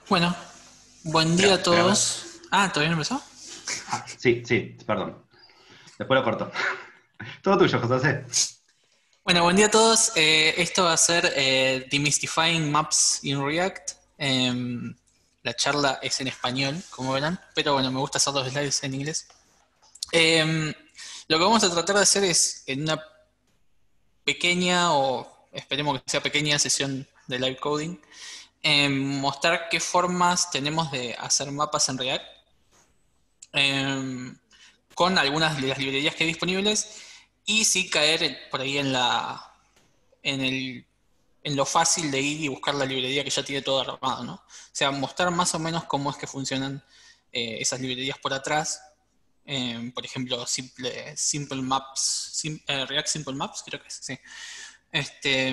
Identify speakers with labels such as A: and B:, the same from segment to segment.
A: Bueno, buen día a
B: Espera, espera, espera.
A: todos. Ah, ¿todavía no empezó?
B: Sí, sí, perdón. Después lo corto. Todo tuyo, José.
A: Bueno, buen día a todos. Esto va a ser Demystifying Maps in React. La charla es en español, como verán, pero bueno, me gusta hacer los slides en inglés. Em, lo que vamos a tratar de hacer es, en una pequeña, o esperemos que sea pequeña, sesión de live coding, mostrar qué formas tenemos de hacer mapas en React. em, con algunas de las librerías que hay disponibles y sí caer por ahí en el, en lo fácil de ir y buscar la librería que ya tiene todo armado, ¿no? O sea, mostrar más o menos cómo es que funcionan esas librerías por atrás. Por ejemplo, Simple Maps, React Simple Maps, creo que es, sí. Este,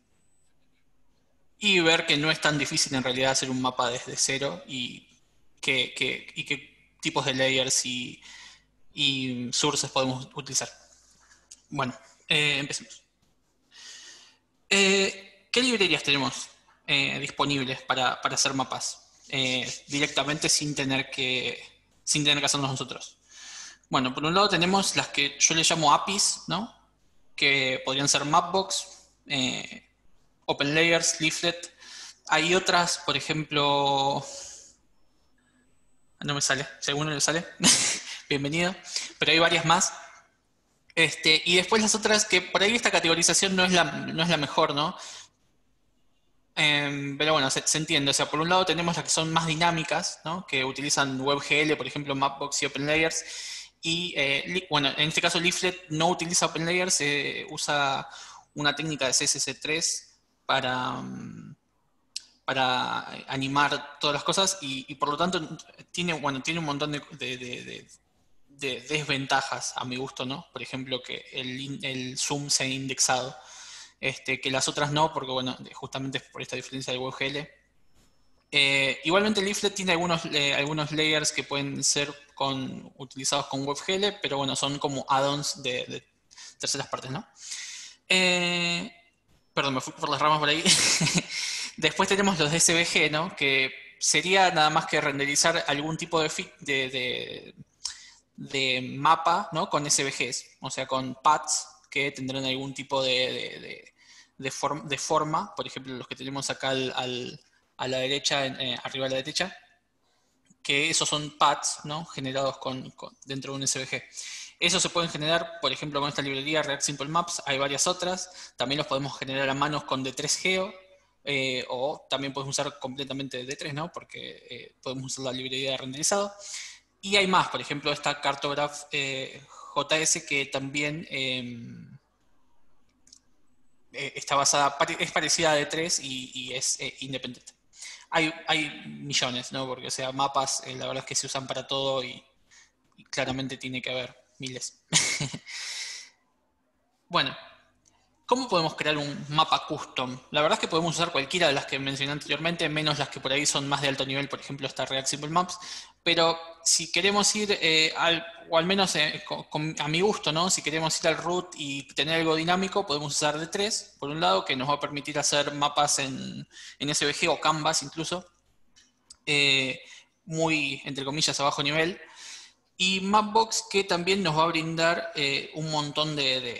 A: y ver que no es tan difícil en realidad hacer un mapa desde cero y qué tipos de layers y sources podemos utilizar. Bueno, empecemos. ¿Qué librerías tenemos disponibles para hacer mapas directamente sin tener que hacerlos nosotros? Bueno, por un lado tenemos las que yo le llamo APIs, ¿no? Que podrían ser Mapbox, OpenLayers, Leaflet. Hay otras, por ejemplo, no me sale, si a alguno le sale, bienvenido, pero hay varias más. Y después las otras que por ahí esta categorización no es la mejor, ¿no? Pero bueno, se entiende. O sea, por un lado tenemos las que son más dinámicas, ¿no? Que utilizan WebGL, por ejemplo, Mapbox y OpenLayers. Y bueno, en este caso Leaflet no utiliza OpenLayers, usa una técnica de CSS3 para animar todas las cosas y por lo tanto bueno, tiene un montón de desventajas a mi gusto, ¿no? Por ejemplo, que el zoom sea indexado, que las otras no, porque bueno, justamente por esta diferencia de WebGL. Igualmente Leaflet tiene algunos layers que pueden ser utilizados con WebGL, pero bueno, son como add-ons de terceras partes, ¿no? Eh, Perdón, me fui por las ramas por ahí. Después tenemos los de SVG, ¿no? Que sería nada más que renderizar algún tipo de mapa, ¿no? Con SVGs, o sea, con paths que tendrán algún tipo de forma, por ejemplo, los que tenemos acá a la derecha, arriba a la derecha, que esos son paths, ¿no? Generados dentro de un SVG. Esos se pueden generar, por ejemplo, con esta librería React Simple Maps, hay varias otras, también los podemos generar a manos con D3Geo, o también podemos usar completamente D3, ¿no? Porque podemos usar la librería de renderizado. Y hay más, por ejemplo, esta Cartograph JS que también está basada, es parecida a D3 y es independiente. Hay millones, ¿no? Porque, o sea, mapas, la verdad es que se usan para todo y claramente tiene que haber miles. Bueno, ¿cómo podemos crear un mapa custom? La verdad es que podemos usar cualquiera de las que mencioné anteriormente, menos las que por ahí son más de alto nivel, por ejemplo, esta React Simple Maps. Pero si queremos ir o al menos a mi gusto, ¿no? Si queremos ir al root y tener algo dinámico, podemos usar D3, por un lado, que nos va a permitir hacer mapas en SVG o Canvas incluso, eh, muy, entre comillas, a bajo nivel. Y Mapbox, que también nos va a brindar un montón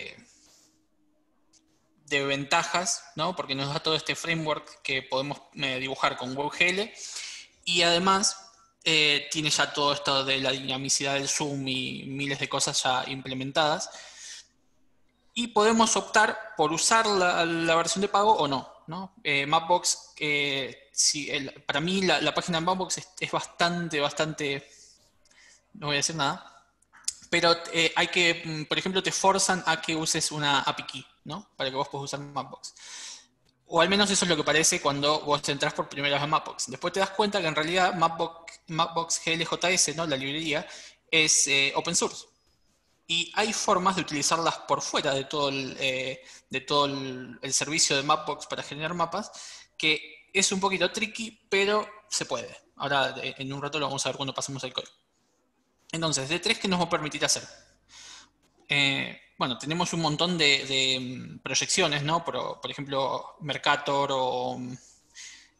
A: de ventajas, ¿no? Porque nos da todo este framework que podemos dibujar con WebGL y además tiene ya todo esto de la dinamicidad del zoom y miles de cosas ya implementadas. Y podemos optar por usar la versión de pago o no, ¿no? Mapbox, para mí la página de Mapbox bastante, no voy a decir nada, pero por ejemplo, te forzan a que uses una API key, ¿no? Para que vos puedas usar Mapbox. O al menos eso es lo que parece cuando vos entras por primera vez a Mapbox. Después te das cuenta que en realidad Mapbox GLJS, ¿no? La librería, es open source. Y hay formas de utilizarlas por fuera de todo el servicio de Mapbox para generar mapas, que es un poquito tricky, pero se puede. Ahora en un rato lo vamos a ver cuando pasemos al código. Entonces, de tres, ¿qué nos va a permitir hacer? Bueno, tenemos un montón de proyecciones, ¿no? Por ejemplo, Mercator o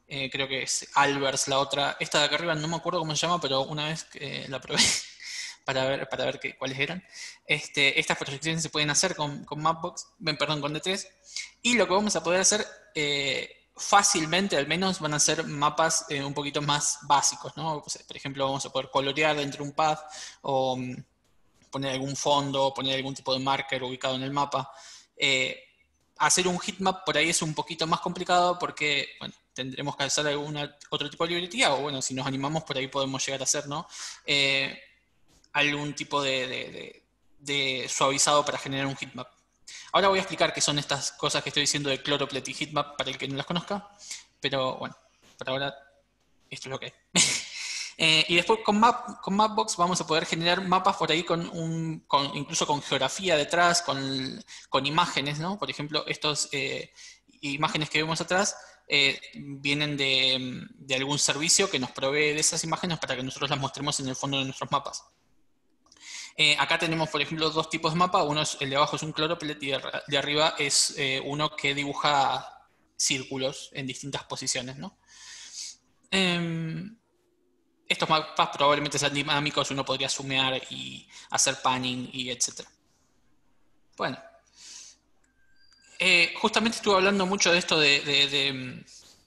A: creo que es Albers la otra. Esta de acá arriba no me acuerdo cómo se llama, pero una vez que la probé para ver cuáles eran. Estas proyecciones se pueden hacer con Mapbox, perdón, con D3. Y lo que vamos a poder hacer fácilmente, al menos, van a ser mapas un poquito más básicos, ¿no? Por ejemplo, vamos a poder colorear dentro de un path o poner algún fondo, poner algún tipo de marker ubicado en el mapa. Hacer un heatmap por ahí es un poquito más complicado porque, bueno, tendremos que hacer otro tipo de librería, o bueno, si nos animamos por ahí podemos llegar a hacer, ¿no? Algún tipo de suavizado para generar un heatmap. Ahora voy a explicar qué son estas cosas que estoy diciendo de Choropleth y heatmap para el que no las conozca, pero bueno, por ahora esto es lo que hay. Y después con Mapbox vamos a poder generar mapas por ahí incluso con geografía detrás, con imágenes, ¿no? Por ejemplo, estas imágenes que vemos atrás vienen de algún servicio que nos provee de esas imágenes para que nosotros las mostremos en el fondo de nuestros mapas. Acá tenemos, por ejemplo, dos tipos de mapa. El de abajo es un Choropleth y de arriba es uno que dibuja círculos en distintas posiciones, ¿no? Estos mapas probablemente sean dinámicos, uno podría zoomear y hacer panning y etc. Bueno, justamente estuve hablando mucho de esto de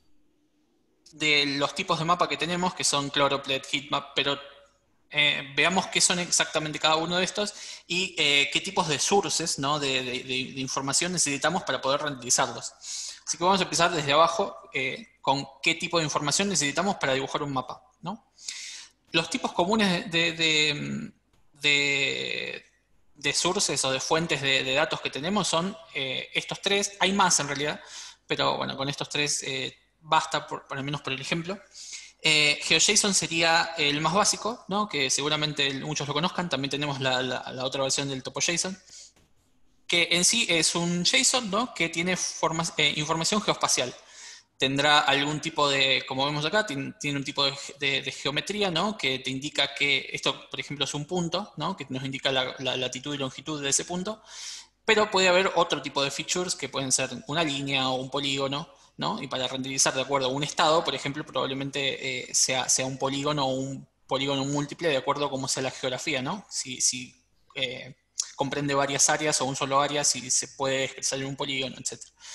A: los tipos de mapa que tenemos, que son Choropleth, heatmap, pero veamos qué son exactamente cada uno de estos y qué tipos de sources, ¿no? de información necesitamos para poder renderizarlos. Así que vamos a empezar desde abajo con qué tipo de información necesitamos para dibujar un mapa, ¿no? Los tipos comunes de sources o de fuentes de datos que tenemos son estos tres. Hay más en realidad, pero bueno, con estos tres basta, por lo menos por el ejemplo. GeoJSON sería el más básico, ¿no? Que seguramente muchos lo conozcan. También tenemos la otra versión del TopoJSON, que en sí es un JSON, ¿no? Que tiene información geoespacial. Tendrá algún tipo de, como vemos acá, tiene un tipo de geometría, ¿no? Que te indica que esto, por ejemplo, es un punto, ¿no? Que nos indica la latitud y longitud de ese punto. Pero puede haber otro tipo de features que pueden ser una línea o un polígono, ¿no? Y para renderizar de acuerdo a un estado, por ejemplo, probablemente sea un polígono o un polígono múltiple de acuerdo a cómo sea la geografía, ¿no? Si comprende varias áreas o un solo área, si se puede expresar en un polígono, etc.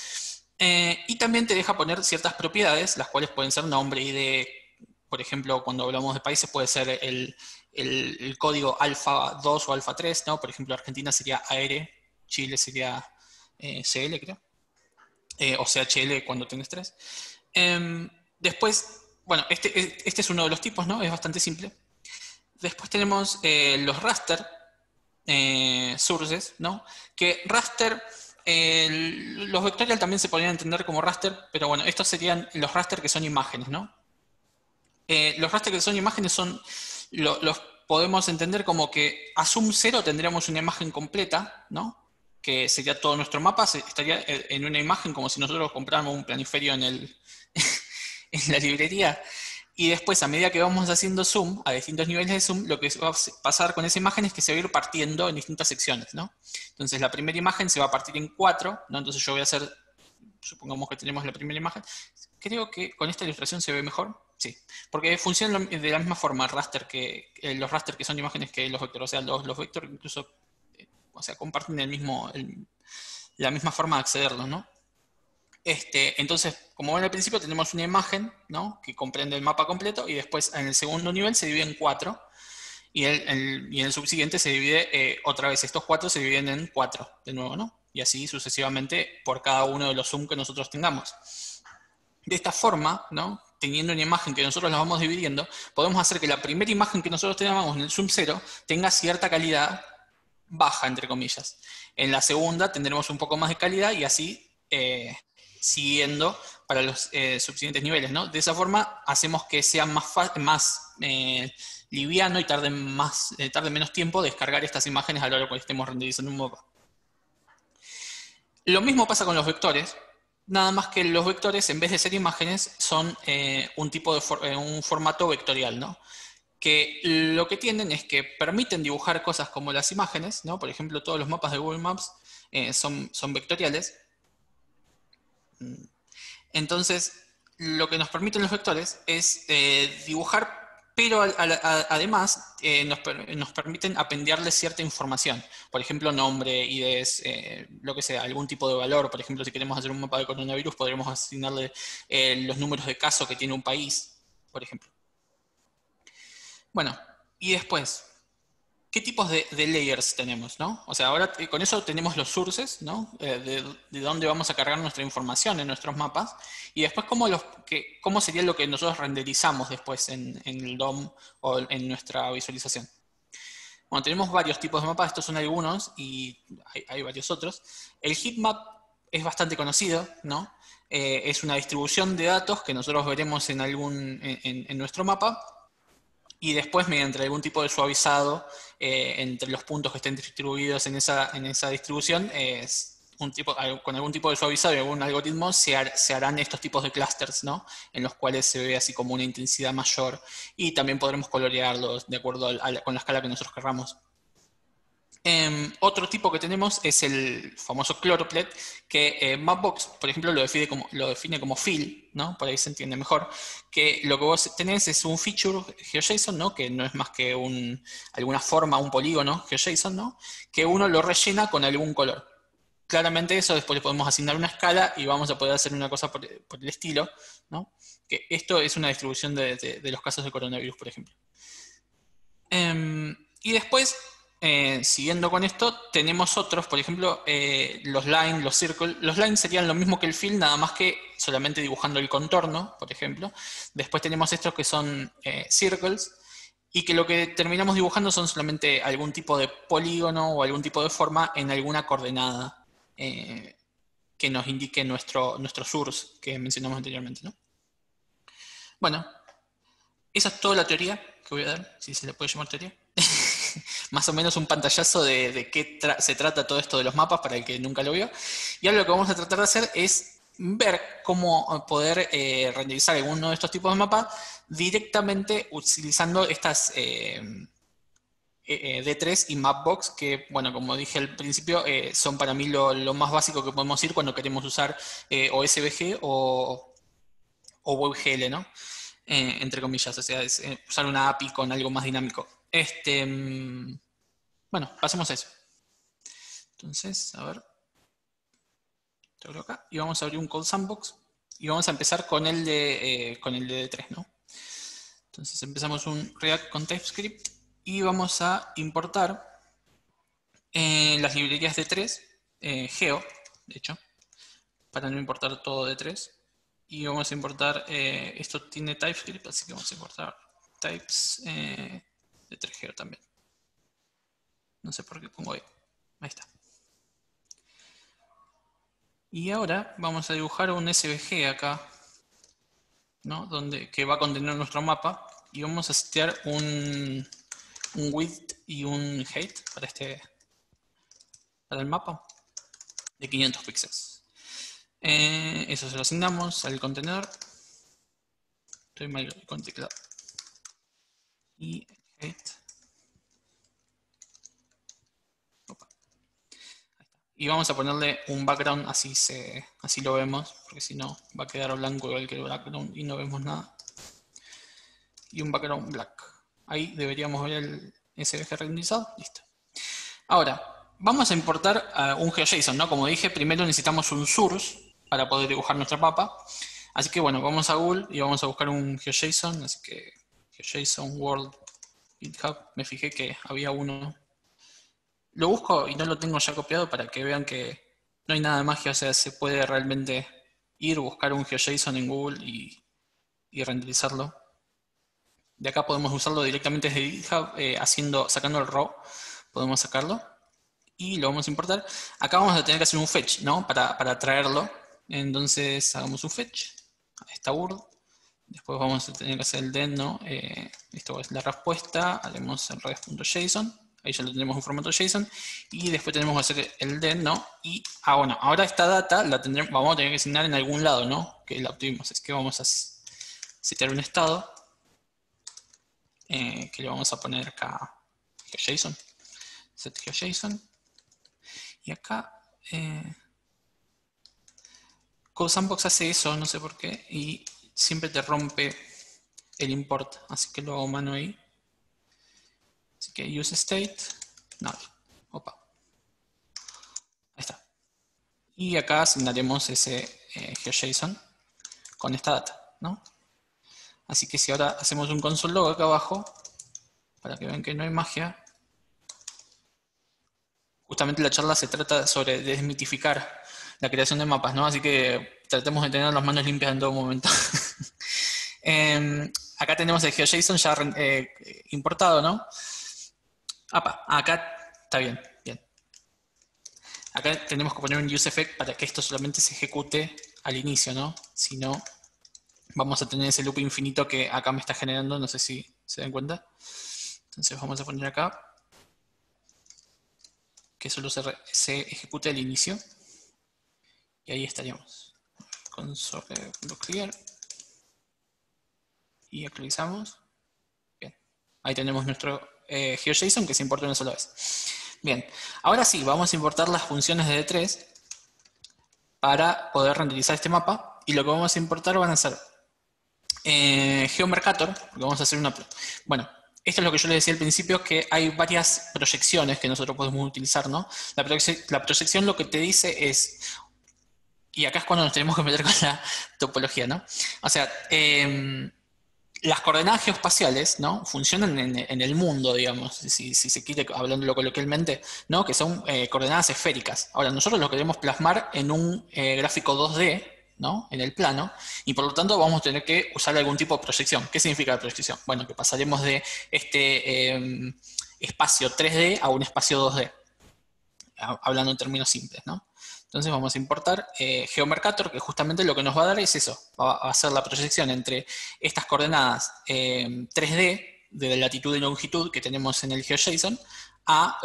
A: Y también te deja poner ciertas propiedades, las cuales pueden ser nombre, ID. Por ejemplo, cuando hablamos de países puede ser el código alfa 2 o alfa 3, ¿no? Por ejemplo, Argentina sería AR, Chile sería CL, creo. O CHL cuando tenés 3. Después, bueno, este es uno de los tipos, ¿no? Es bastante simple. Después tenemos los raster sources, ¿no? Que raster, los vectorial también se podrían entender como raster, pero bueno, estos serían los raster que son imágenes, ¿no? Los raster que son imágenes los podemos entender como que a zoom 0 tendríamos una imagen completa, ¿no? Que sería todo nuestro mapa, estaría en una imagen como si nosotros compráramos un planiferio en la librería. Y después, a medida que vamos haciendo zoom, a distintos niveles de zoom, lo que va a pasar con esa imagen es que se va a ir partiendo en distintas secciones, ¿no? Entonces, la primera imagen se va a partir en 4, ¿no? Entonces yo voy a hacer, supongamos que tenemos la primera imagen. Creo que con esta ilustración se ve mejor. Sí, porque funcionan de la misma forma los raster que son imágenes que los vectores. O sea, los vectores incluso comparten la misma forma de accederlos, ¿no? Entonces, como ven al principio, tenemos una imagen, ¿no? Que comprende el mapa completo y después en el segundo nivel se divide en 4 y en el subsiguiente se divide otra vez. Estos 4 se dividen en 4 de nuevo, ¿no? Y así sucesivamente por cada uno de los zoom que nosotros tengamos. De esta forma, ¿no? Teniendo una imagen que nosotros la vamos dividiendo, podemos hacer que la primera imagen que nosotros tengamos en el zoom 0 tenga cierta calidad baja, entre comillas. En la segunda tendremos un poco más de calidad y así siguiendo para los subsiguientes niveles, ¿no? De esa forma hacemos que sea más liviano y tarde menos tiempo descargar estas imágenes a lo largo que estemos renderizando un mapa. Lo mismo pasa con los vectores, nada más que los vectores, en vez de ser imágenes, son un formato vectorial, ¿no? Que lo que tienen es que permiten dibujar cosas como las imágenes, ¿no? Por ejemplo, todos los mapas de Google Maps son vectoriales. Entonces, lo que nos permiten los vectores es dibujar, pero además nos permiten apendiarle cierta información. Por ejemplo, nombre, IDs, lo que sea, algún tipo de valor. Por ejemplo, si queremos hacer un mapa de coronavirus, podremos asignarle los números de caso que tiene un país, por ejemplo. Bueno, y después, ¿qué tipos de layers tenemos, no? O sea, ahora con eso tenemos los sources, ¿no? De dónde vamos a cargar nuestra información en nuestros mapas. Y después, ¿cómo sería lo que nosotros renderizamos después en el DOM o en nuestra visualización? Bueno, tenemos varios tipos de mapas, estos son algunos y hay varios otros. El heatmap es bastante conocido, ¿no? Es una distribución de datos que nosotros veremos en nuestro mapa. Y después, mediante algún tipo de suavizado entre los puntos que estén distribuidos en esa distribución, con algún tipo de suavizado y algún algoritmo se harán estos tipos de clusters, ¿no? En los cuales se ve así como una intensidad mayor y también podremos colorearlos de acuerdo con la escala que nosotros querramos. Otro tipo que tenemos es el famoso choropleth, que Mapbox, por ejemplo, lo define como fill, ¿no? Por ahí se entiende mejor, que lo que vos tenés es un feature GeoJSON, ¿no? Que no es más que alguna forma, un polígono GeoJSON, ¿no? Que uno lo rellena con algún color. Claramente eso después le podemos asignar una escala y vamos a poder hacer una cosa por el estilo, ¿no? Que esto es una distribución de los casos de coronavirus, por ejemplo. Y después, siguiendo con esto, tenemos otros, por ejemplo, los line, los circle. Los lines serían lo mismo que el fill, nada más que solamente dibujando el contorno, por ejemplo. Después tenemos estos que son circles, y que lo que terminamos dibujando son solamente algún tipo de polígono o algún tipo de forma en alguna coordenada que nos indique nuestro source que mencionamos anteriormente, ¿no? Bueno, esa es toda la teoría que voy a dar, si se le puede llamar teoría. Más o menos un pantallazo de qué se trata todo esto de los mapas para el que nunca lo vio. Y ahora lo que vamos a tratar de hacer es ver cómo poder renderizar alguno de estos tipos de mapas directamente utilizando estas D3 y Mapbox, que, bueno, como dije al principio, son para mí lo más básico que podemos ir cuando queremos usar o SVG o WebGL, ¿no? Entre comillas, o sea, es usar una API con algo más dinámico. Bueno, pasemos a eso. Entonces, a ver, te acá y vamos a abrir un Code Sandbox y vamos a empezar con el de D3, ¿no? Entonces empezamos un React con TypeScript y vamos a importar las librerías D3, Geo, de hecho, para no importar todo D3. Y vamos a importar, esto tiene TypeScript, así que vamos a importar types de 3Geo también. No sé por qué pongo ahí. Ahí está. Y ahora vamos a dibujar un SVG acá, ¿no? Que va a contener nuestro mapa. Y vamos a setear un width y un height para el mapa de 500 píxeles. Eso se lo asignamos al contenedor. Estoy mal con teclado. Y height. Opa. Y vamos a ponerle un background, así lo vemos, porque si no va a quedar blanco igual que el background y no vemos nada. Y un background black. Ahí deberíamos ver el SVG renderizado. Listo. Ahora, vamos a importar un GeoJSON, ¿no? Como dije, primero necesitamos un source para poder dibujar nuestra mapa. Así que bueno, vamos a Google y vamos a buscar un GeoJSON. Así que GeoJSON World GitHub. Me fijé que había uno. Lo busco y no lo tengo ya copiado para que vean que no hay nada de magia. O sea, se puede realmente ir, buscar un GeoJSON en Google y renderizarlo. De acá podemos usarlo directamente desde GitHub, sacando el raw. Podemos sacarlo y lo vamos a importar. Acá vamos a tener que hacer un fetch, ¿no? Para traerlo. Entonces hagamos un fetch a esta URL. Después vamos a tener que hacer el den, ¿no? Esto es la respuesta. Haremos el res.json. Ahí ya lo tenemos en formato JSON. Y después tenemos que hacer el den, ¿no? Y, bueno, ahora esta data vamos a tener que asignar en algún lado, ¿no? Que la obtuvimos. Es que vamos a setear un estado. Que le vamos a poner acá JSON. Set JSON. Y acá Code Sandbox hace eso, no sé por qué, y siempre te rompe el import, así que lo hago mano ahí. Así que use state, null. Opa. Ahí está. Y acá asignaremos ese GeoJSON con esta data, ¿no? Así que si ahora hacemos un console log acá abajo, para que vean que no hay magia, justamente la charla se trata sobre desmitificar la creación de mapas, ¿no? Así que tratemos de tener las manos limpias en todo momento. Acá tenemos el GeoJSON ya importado, ¿no? Acá está bien, bien. Acá tenemos que poner un useEffect para que esto solamente se ejecute al inicio, ¿no? Si no, vamos a tener ese loop infinito que acá me está generando, no sé si se dan cuenta. Entonces vamos a poner acá que solo se ejecute al inicio. Y ahí estaríamos. Console.clear. Y actualizamos. Bien. Ahí tenemos nuestro GeoJSON que se importa una sola vez. Bien. Ahora sí, vamos a importar las funciones de D3 para poder renderizar este mapa. Y lo que vamos a importar van a ser GeoMercator, porque vamos a hacer una... Bueno, esto es lo que yo les decía al principio, que hay varias proyecciones que nosotros podemos utilizar, ¿no? La proyección lo que te dice es... Y acá es cuando nos tenemos que meter con la topología, ¿no? O sea, las coordenadas geoespaciales, ¿no? Funcionan en el mundo, digamos, si se quiere, hablándolo coloquialmente, ¿no? Que son coordenadas esféricas. Ahora, nosotros lo queremos plasmar en un gráfico 2D, ¿no? En el plano, y por lo tanto vamos a tener que usar algún tipo de proyección. ¿Qué significa la proyección? Bueno, que pasaremos de este espacio 3D a un espacio 2D, hablando en términos simples, ¿no? Entonces vamos a importar GeoMercator, que justamente lo que nos va a dar es eso. Va a hacer la proyección entre estas coordenadas 3D de latitud y longitud que tenemos en el GeoJSON a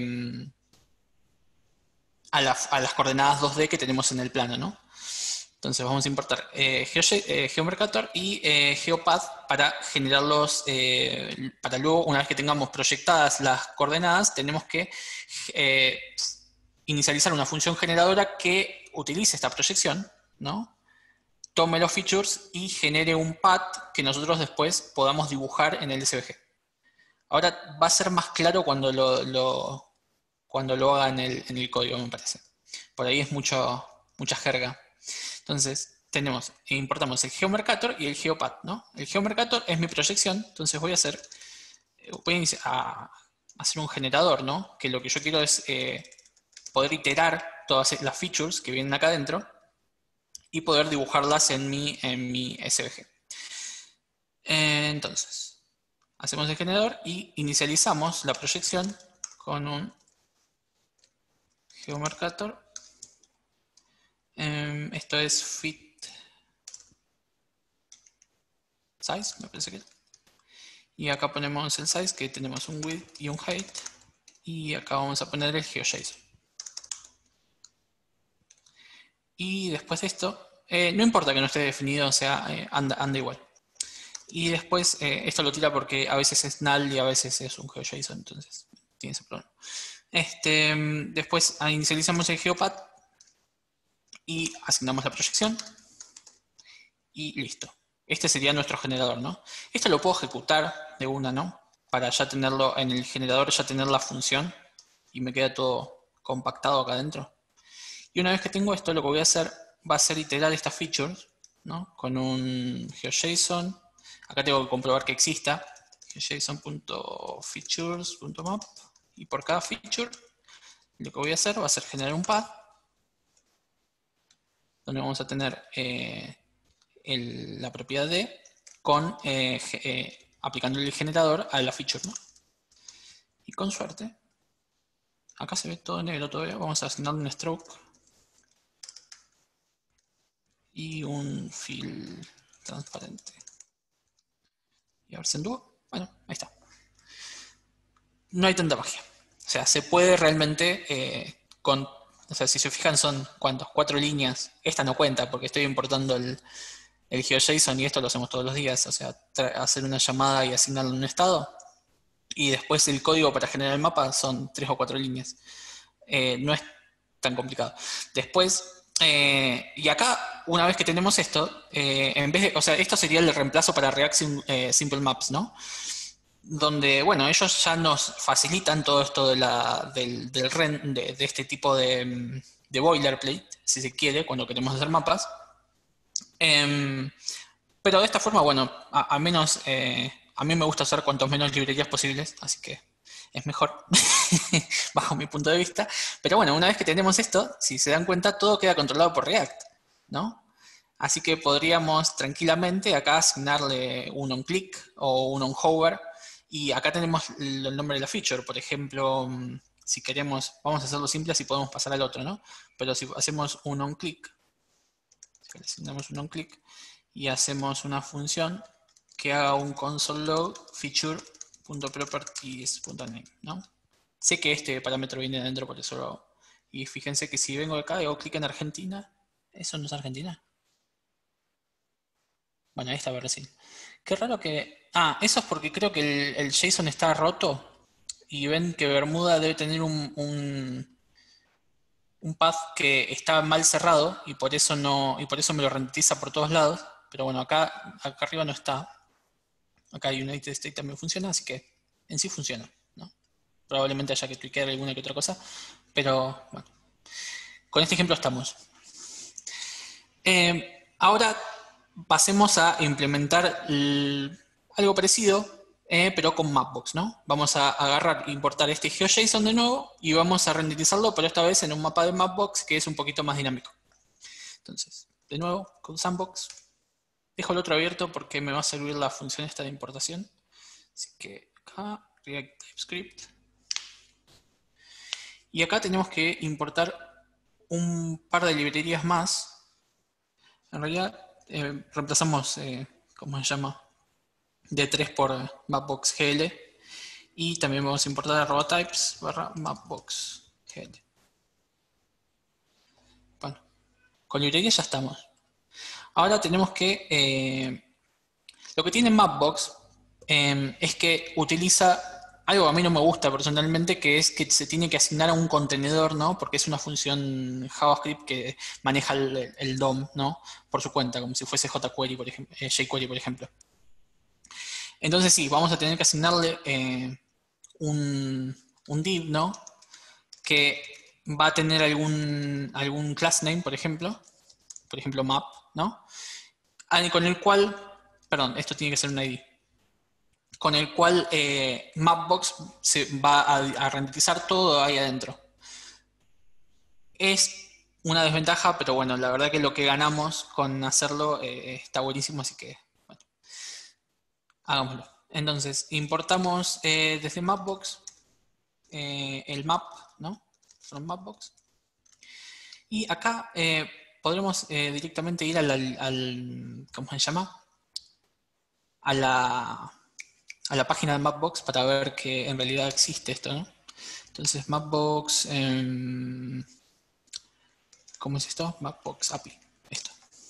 A: las coordenadas 2D que tenemos en el plano, ¿no? Entonces vamos a importar GeoMercator y GeoPath para generarlos, para luego, una vez que tengamos proyectadas las coordenadas, tenemos que inicializar una función generadora que utilice esta proyección, ¿no? Tome los features y genere un path que nosotros después podamos dibujar en el SVG. Ahora va a ser más claro cuando lo haga en el código, me parece. Por ahí es mucha jerga. Entonces, importamos el GeoMercator y el GeoPath, ¿no? El GeoMercator es mi proyección, entonces voy a hacer un generador, ¿no? Que lo que yo quiero es poder iterar todas las features que vienen acá adentro y poder dibujarlas en mi SVG. Entonces, hacemos el generador y inicializamos la proyección con un GeoMercator. Esto es fit size, me parece que. Y acá ponemos el size, que tenemos un width y un height. Y acá vamos a poner el GeoJSON. Y después de esto, no importa que no esté definido, o sea, anda igual. Y después esto lo tira porque a veces es null y a veces es un GeoJSON, entonces tiene ese problema. Después inicializamos el GeoPath y asignamos la proyección. Y listo. Este sería nuestro generador, ¿no? Esto lo puedo ejecutar de una, ¿no? Para ya tenerlo en el generador, ya tener la función. Y me queda todo compactado acá adentro. Y una vez que tengo esto, lo que voy a hacer va a ser iterar estas features, ¿no? Con un GeoJSON. Acá tengo que comprobar que exista. GeoJSON.features.map. Y por cada feature, lo que voy a hacer va a ser generar un path. Donde vamos a tener la propiedad de con aplicando el generador a la feature, ¿no? Y con suerte, acá se ve todo negro todavía, vamos a asignar un stroke y un fill transparente. Y a ver si anduvo. Bueno, ahí está. No hay tanta magia. O sea, se puede realmente o sea, si se fijan son, ¿cuántos? 4 líneas. Esta no cuenta porque estoy importando el GeoJSON y esto lo hacemos todos los días. O sea, hacer una llamada y asignarle un estado. Y después el código para generar el mapa son 3 o 4 líneas. No es tan complicado. Después, y acá una vez que tenemos esto, en vez de, o sea, esto sería el reemplazo para React Simple Maps, ¿no? Donde, bueno, ellos ya nos facilitan todo esto de este tipo de boilerplate, si se quiere, cuando queremos hacer mapas. Em, pero de esta forma, bueno, a menos, a mí me gusta usar cuantos menos librerías posibles, así que es mejor, bajo mi punto de vista. Pero bueno, una vez que tenemos esto, si se dan cuenta, todo queda controlado por React, ¿no? Así que podríamos tranquilamente acá asignarle un onClick o un onHover. Y acá tenemos el nombre de la feature. Por ejemplo, si queremos, vamos a hacerlo simple, así podemos pasar al otro, ¿no? Pero si hacemos un onClick, si le asignamos un onClick y hacemos una función que haga un console log feature.properties.name, ¿no? Sé que este parámetro viene adentro, por eso lo hago. Y fíjense que si vengo acá y hago clic en Argentina, ¿eso no es Argentina? Bueno, ahí está Brasil. Qué raro que... Ah, eso es porque creo que el JSON está roto y ven que Bermuda debe tener un path que está mal cerrado y por eso no, y por eso me lo ralentiza por todos lados. Pero bueno, acá arriba no está. Acá United States también funciona, así que en sí funciona, ¿no? Probablemente haya que tweakear alguna que otra cosa, pero bueno, con este ejemplo estamos. Ahora pasemos a implementar algo parecido, pero con Mapbox, ¿no? Vamos a agarrar, importar este GeoJSON de nuevo y vamos a renderizarlo, pero esta vez en un mapa de Mapbox que es un poquito más dinámico. Entonces, de nuevo, con Sandbox. Dejo el otro abierto porque me va a servir la función esta de importación. Así que acá, React TypeScript. Y acá tenemos que importar un par de librerías más. En realidad, reemplazamos, ¿cómo se llama? D3 por Mapbox GL. Y también vamos a importar @types barra Mapbox GL. Bueno, con librerías ya estamos. Ahora tenemos que... lo que tiene Mapbox es que utiliza algo que a mí no me gusta personalmente, que es que se tiene que asignar a un contenedor, ¿no? Porque es una función JavaScript que maneja el DOM, ¿no? Por su cuenta, como si fuese jQuery, por ejemplo, jQuery, por ejemplo. Entonces sí, vamos a tener que asignarle un div, ¿no? Que va a tener algún class name, por ejemplo map, ¿no? Con el cual, perdón, esto tiene que ser un ID, con el cual Mapbox se va a renderizar todo ahí adentro. Es una desventaja, pero bueno, la verdad que lo que ganamos con hacerlo está buenísimo, así que bueno, hagámoslo. Entonces, importamos desde Mapbox el map, ¿no? From Mapbox. Y acá podremos directamente ir al ¿cómo se llama? A la página de Mapbox para ver que en realidad existe esto, ¿no? Entonces Mapbox, ¿cómo es esto? Mapbox API, esto.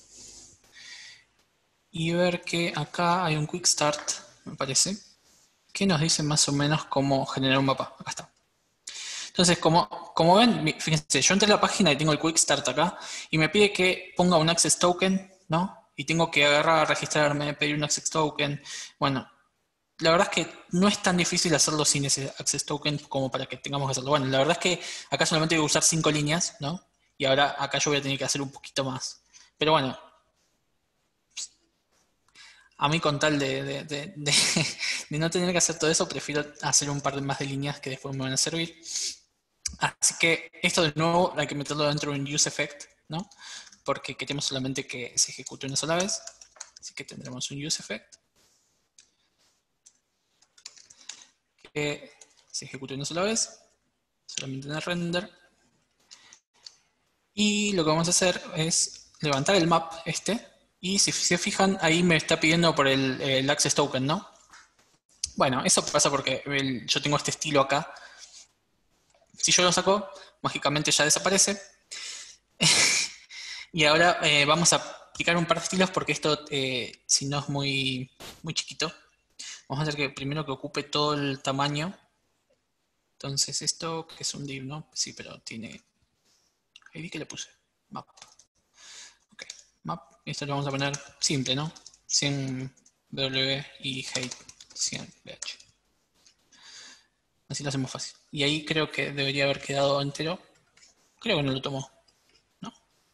A: Y ver que acá hay un Quick Start, me parece, que nos dice más o menos cómo generar un mapa. Acá está. Entonces, como ven, fíjense, yo entré a la página y tengo el Quick Start acá y me pide que ponga un Access Token, ¿no? Y tengo que agarrar, registrarme, pedir un Access Token. Bueno, la verdad es que no es tan difícil hacerlo sin ese Access Token como para que tengamos que hacerlo. Bueno, la verdad es que acá solamente voy a usar 5 líneas, ¿no? Y ahora acá yo voy a tener que hacer un poquito más. Pero bueno, a mí con tal de no tener que hacer todo eso, prefiero hacer un par más de líneas que después me van a servir. Así que esto de nuevo hay que meterlo dentro de un useEffect, ¿no? Porque queremos solamente que se ejecute una sola vez. Así que tendremos un useEffect que se ejecute una sola vez, solamente en el render. Y lo que vamos a hacer es levantar el map y si se fijan ahí me está pidiendo por el access token, ¿no? Bueno, eso pasa porque yo tengo este estilo acá. Si yo lo saco, mágicamente ya desaparece. Y ahora vamos a aplicar un par de estilos porque esto, si no es muy chiquito, vamos a hacer que primero que ocupe todo el tamaño. Entonces esto, que es un div, ¿no? Sí, pero tiene... ¿ID que le puse? Map. Ok, map. Esto lo vamos a poner simple, ¿no? 100 W y height 100 BH. Así lo hacemos fácil. Y ahí creo que debería haber quedado entero. Creo que no lo tomó. ¿No?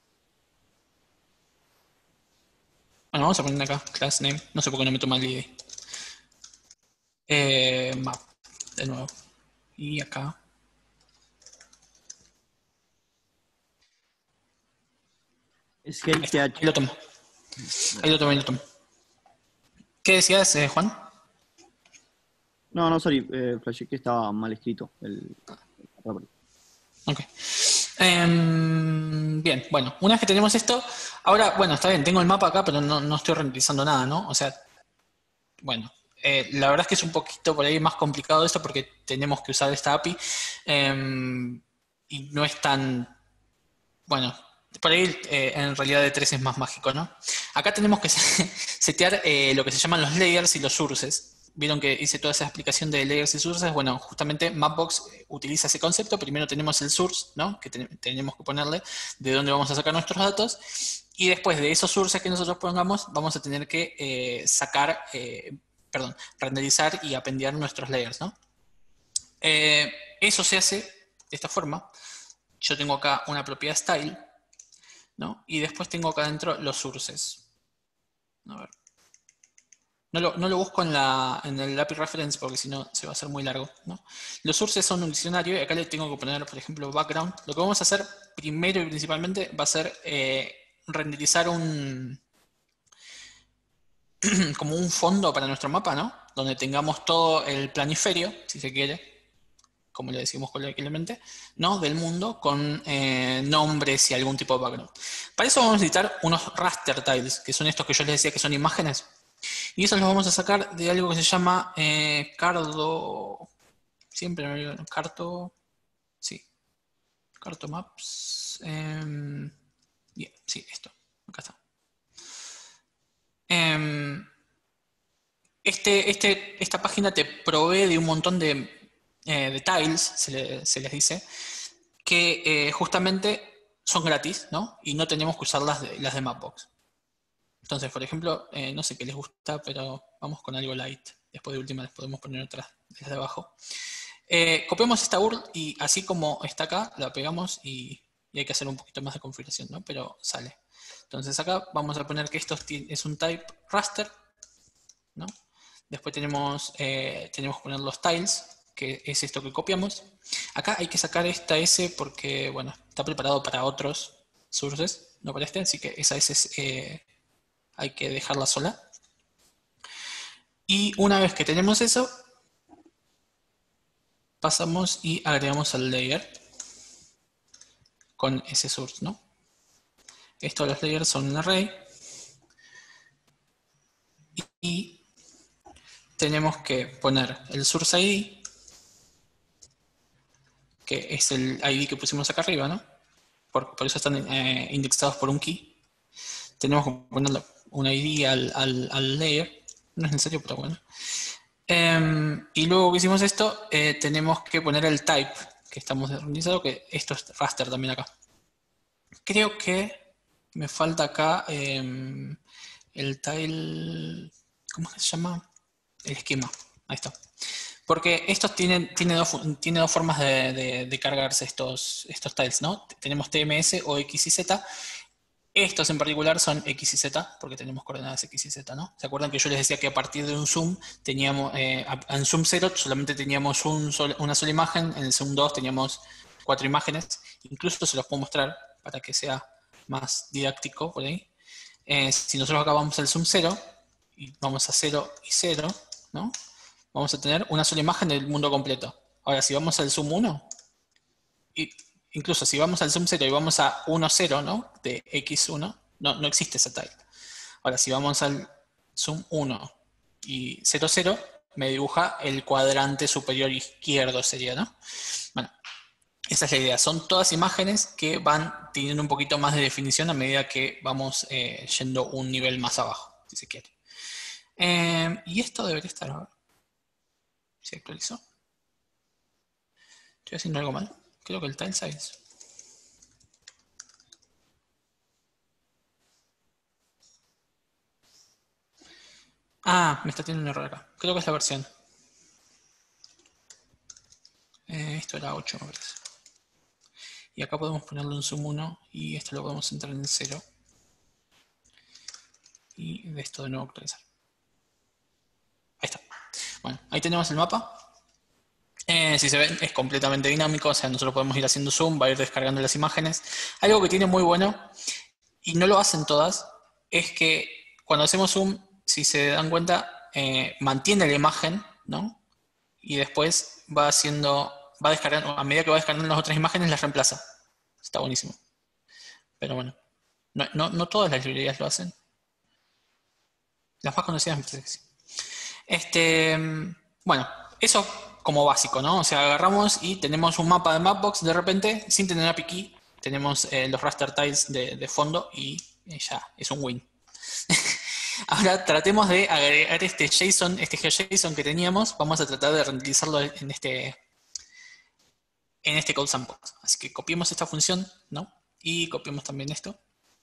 A: Bueno, vamos a poner acá class name. No sé por qué no me toma el ID. Map. De nuevo. Y acá.
C: Es que el
A: Ahí
C: TH.
A: lo tomo. Ahí lo tomo. ¿Qué decías, Juan?
C: No, sorry, flashé que estaba mal escrito el property.
A: Ok. Bien, bueno, una vez que tenemos esto, ahora, bueno, está bien, tengo el mapa acá, pero no estoy renderizando nada, ¿no? O sea, bueno, la verdad es que es un poquito por ahí más complicado esto porque tenemos que usar esta API y no es tan, bueno, por ahí en realidad de 3 es más mágico, ¿no? Acá tenemos que setear lo que se llaman los layers y los sources. Vieron que hice toda esa explicación de layers y sources. Bueno, justamente Mapbox utiliza ese concepto. Primero tenemos el source, ¿no? Que tenemos que ponerle de dónde vamos a sacar nuestros datos. Y después de esos sources que nosotros pongamos, vamos a tener que renderizar y apendear nuestros layers, ¿no? Eso se hace de esta forma. Yo tengo acá una propiedad style, ¿no? Y después tengo acá adentro los sources. A ver. No lo busco en el API reference porque si no se va a hacer muy largo, ¿no? Los sources son un diccionario y acá le tengo que poner, por ejemplo, background. Lo que vamos a hacer primero y principalmente va a ser renderizar como un fondo para nuestro mapa, ¿no? Donde tengamos todo el planiferio, si se quiere, como le decimos coloquialmente, ¿no? Del mundo con nombres y algún tipo de background. Para eso vamos a necesitar unos raster tiles, que son estos que yo les decía que son imágenes. Y eso los vamos a sacar de algo que se llama Cardo. Siempre me olvido. Carto. Sí. Carto Maps. Sí, esto. Acá está. Esta página te provee de un montón de tiles, se les dice, que justamente son gratis, ¿no? Y no tenemos que usar las de Mapbox. Entonces, por ejemplo, no sé qué les gusta, pero vamos con algo light. Después de última les podemos poner otras desde abajo. Copiamos esta URL y así como está acá, la pegamos y hay que hacer un poquito más de configuración, ¿no? Pero sale. Entonces acá vamos a poner que esto es un type raster, ¿no? Después tenemos que poner los tiles, que es esto que copiamos. Acá hay que sacar esta S porque, bueno, está preparado para otros sources, no para este, así que esa S hay que dejarla sola. Y una vez que tenemos eso, pasamos y agregamos al layer con ese source, ¿no? Estos los layers son un array. Y tenemos que poner el source ID, que es el ID que pusimos acá arriba, ¿no? Por eso están indexados por un key. Tenemos que ponerle un ID al layer. No es necesario, pero bueno. Y luego que hicimos esto, tenemos que poner el type que estamos renderizando, que esto es raster también acá. Creo que me falta acá el tile, ¿cómo es que se llama? El esquema, ahí está. Porque estos tiene dos formas de cargarse estos tiles, ¿no? Tenemos TMS o X y Z. Estos en particular son X y Z, porque tenemos coordenadas X y Z, ¿no? ¿Se acuerdan que yo les decía que a partir de un zoom teníamos, en zoom 0 solamente teníamos una sola imagen, en el zoom 2 teníamos 4 imágenes, incluso se los puedo mostrar para que sea más didáctico por ahí. Si nosotros acá vamos al zoom 0, y vamos a 0 y 0, ¿no? Vamos a tener una sola imagen del mundo completo. Ahora, si vamos al zoom 1, incluso si vamos al zoom 0 y vamos a 1, 0, ¿no? De X1, no existe esa tile. Ahora, si vamos al zoom 1 y 0, 0, me dibuja el cuadrante superior izquierdo sería, ¿no? Bueno, esa es la idea. Son todas imágenes que van teniendo un poquito más de definición a medida que vamos yendo un nivel más abajo, si se quiere. Y esto debería estar, a ver, ¿se actualizó? ¿Estoy haciendo algo mal? Creo que el tile size. Ah, me está teniendo un error acá. Creo que es la versión. Esto era 8, me parece. Y acá podemos ponerle un zoom 1 y esto lo podemos entrar en 0. Y de esto de nuevo actualizar. Ahí está. Bueno, ahí tenemos el mapa. Si se ven, es completamente dinámico, o sea, nosotros podemos ir haciendo zoom, va a ir descargando las imágenes. Algo que tiene muy bueno, y no lo hacen todas, es que cuando hacemos zoom, si se dan cuenta, mantiene la imagen, ¿no? Y después va descargando, a medida que va descargando las otras imágenes, las reemplaza. Está buenísimo. Pero bueno, no todas las librerías lo hacen. Las más conocidas me parece que sí. Bueno, eso como básico, ¿no? O sea, agarramos y tenemos un mapa de Mapbox de repente, sin tener API key, tenemos los raster tiles de fondo y ya, es un win. Ahora tratemos de agregar este JSON, este GeoJSON que teníamos, vamos a tratar de renderizarlo en este code sandbox. Así que copiemos esta función, ¿no? Y copiemos también esto.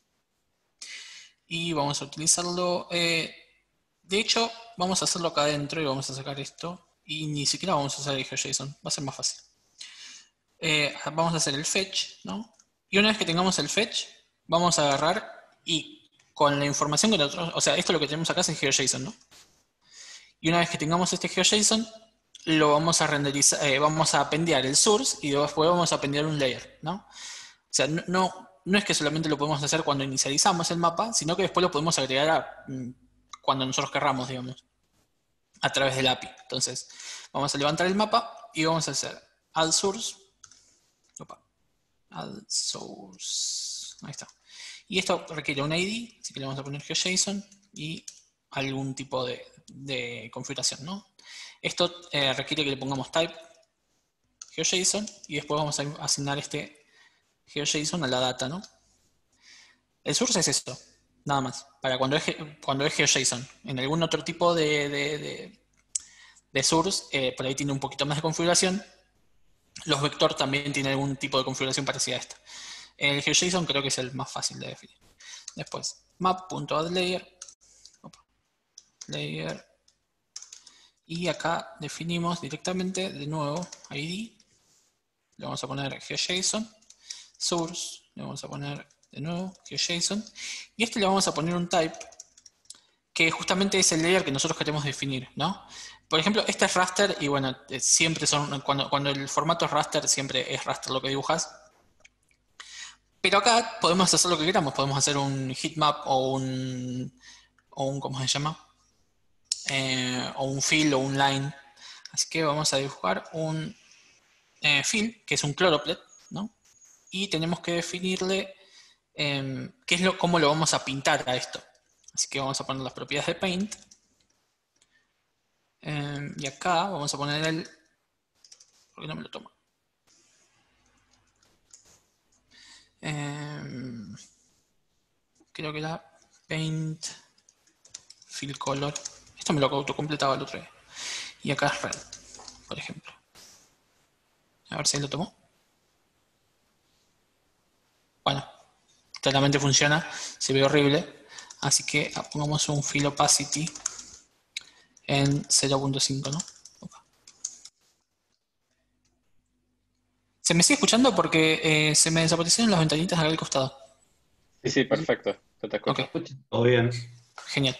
A: Y vamos a utilizarlo. De hecho, vamos a hacerlo acá adentro y vamos a sacar esto. Y ni siquiera vamos a usar el GeoJSON, va a ser más fácil. Vamos a hacer el fetch, ¿no? Y una vez que tengamos el fetch, vamos a agarrar y con la información que nosotros, o sea, esto lo que tenemos acá es el GeoJSON, ¿no? Y una vez que tengamos este GeoJSON, lo vamos a renderizar, vamos a pendear el source y después vamos a pendear un layer, ¿no? O sea, no es que solamente lo podemos hacer cuando inicializamos el mapa, sino que después lo podemos agregar cuando nosotros querramos, digamos, a través del API. Entonces, vamos a levantar el mapa y vamos a hacer add source. Add source. Ahí está. Y esto requiere un ID, así que le vamos a poner GeoJSON y algún tipo de configuración, ¿no? Esto requiere que le pongamos type GeoJSON y después vamos a asignar este GeoJSON a la data, ¿no? El source es esto, nada más, para cuando es GeoJSON. En algún otro tipo de source, por ahí tiene un poquito más de configuración. Los vector también tienen algún tipo de configuración parecida a esta. El GeoJSON creo que es el más fácil de definir. Después, map.addLayer. Layer. Y acá definimos directamente, de nuevo, ID. Le vamos a poner GeoJSON. Source. Le vamos a poner de nuevo GeoJSON. Y le vamos a poner un type que justamente es el layer que nosotros queremos definir, ¿no? Por ejemplo, este es raster y bueno, siempre son, cuando el formato es raster, siempre es raster lo que dibujas. Pero acá podemos hacer lo que queramos, podemos hacer un heatmap o un ¿cómo se llama? O un fill o un line. Así que vamos a dibujar un fill, que es un chloroplet, ¿no? Y tenemos que definirle cómo lo vamos a pintar a esto. Así que vamos a poner las propiedades de paint. Y acá vamos a poner el... ¿Por qué no me lo toma? Creo que era paint fill color. Esto me lo autocompletaba el otro día. Y acá es red, por ejemplo. A ver si lo tomó. Bueno, claramente funciona. Se ve horrible. Así que pongamos un fill opacity en 0.5, ¿no? Opa. ¿Se me sigue escuchando? Porque se me desaparecieron las ventanitas acá al costado.
D: Sí, perfecto. Te escucho.
A: Ok,
B: Todo bien.
A: genial.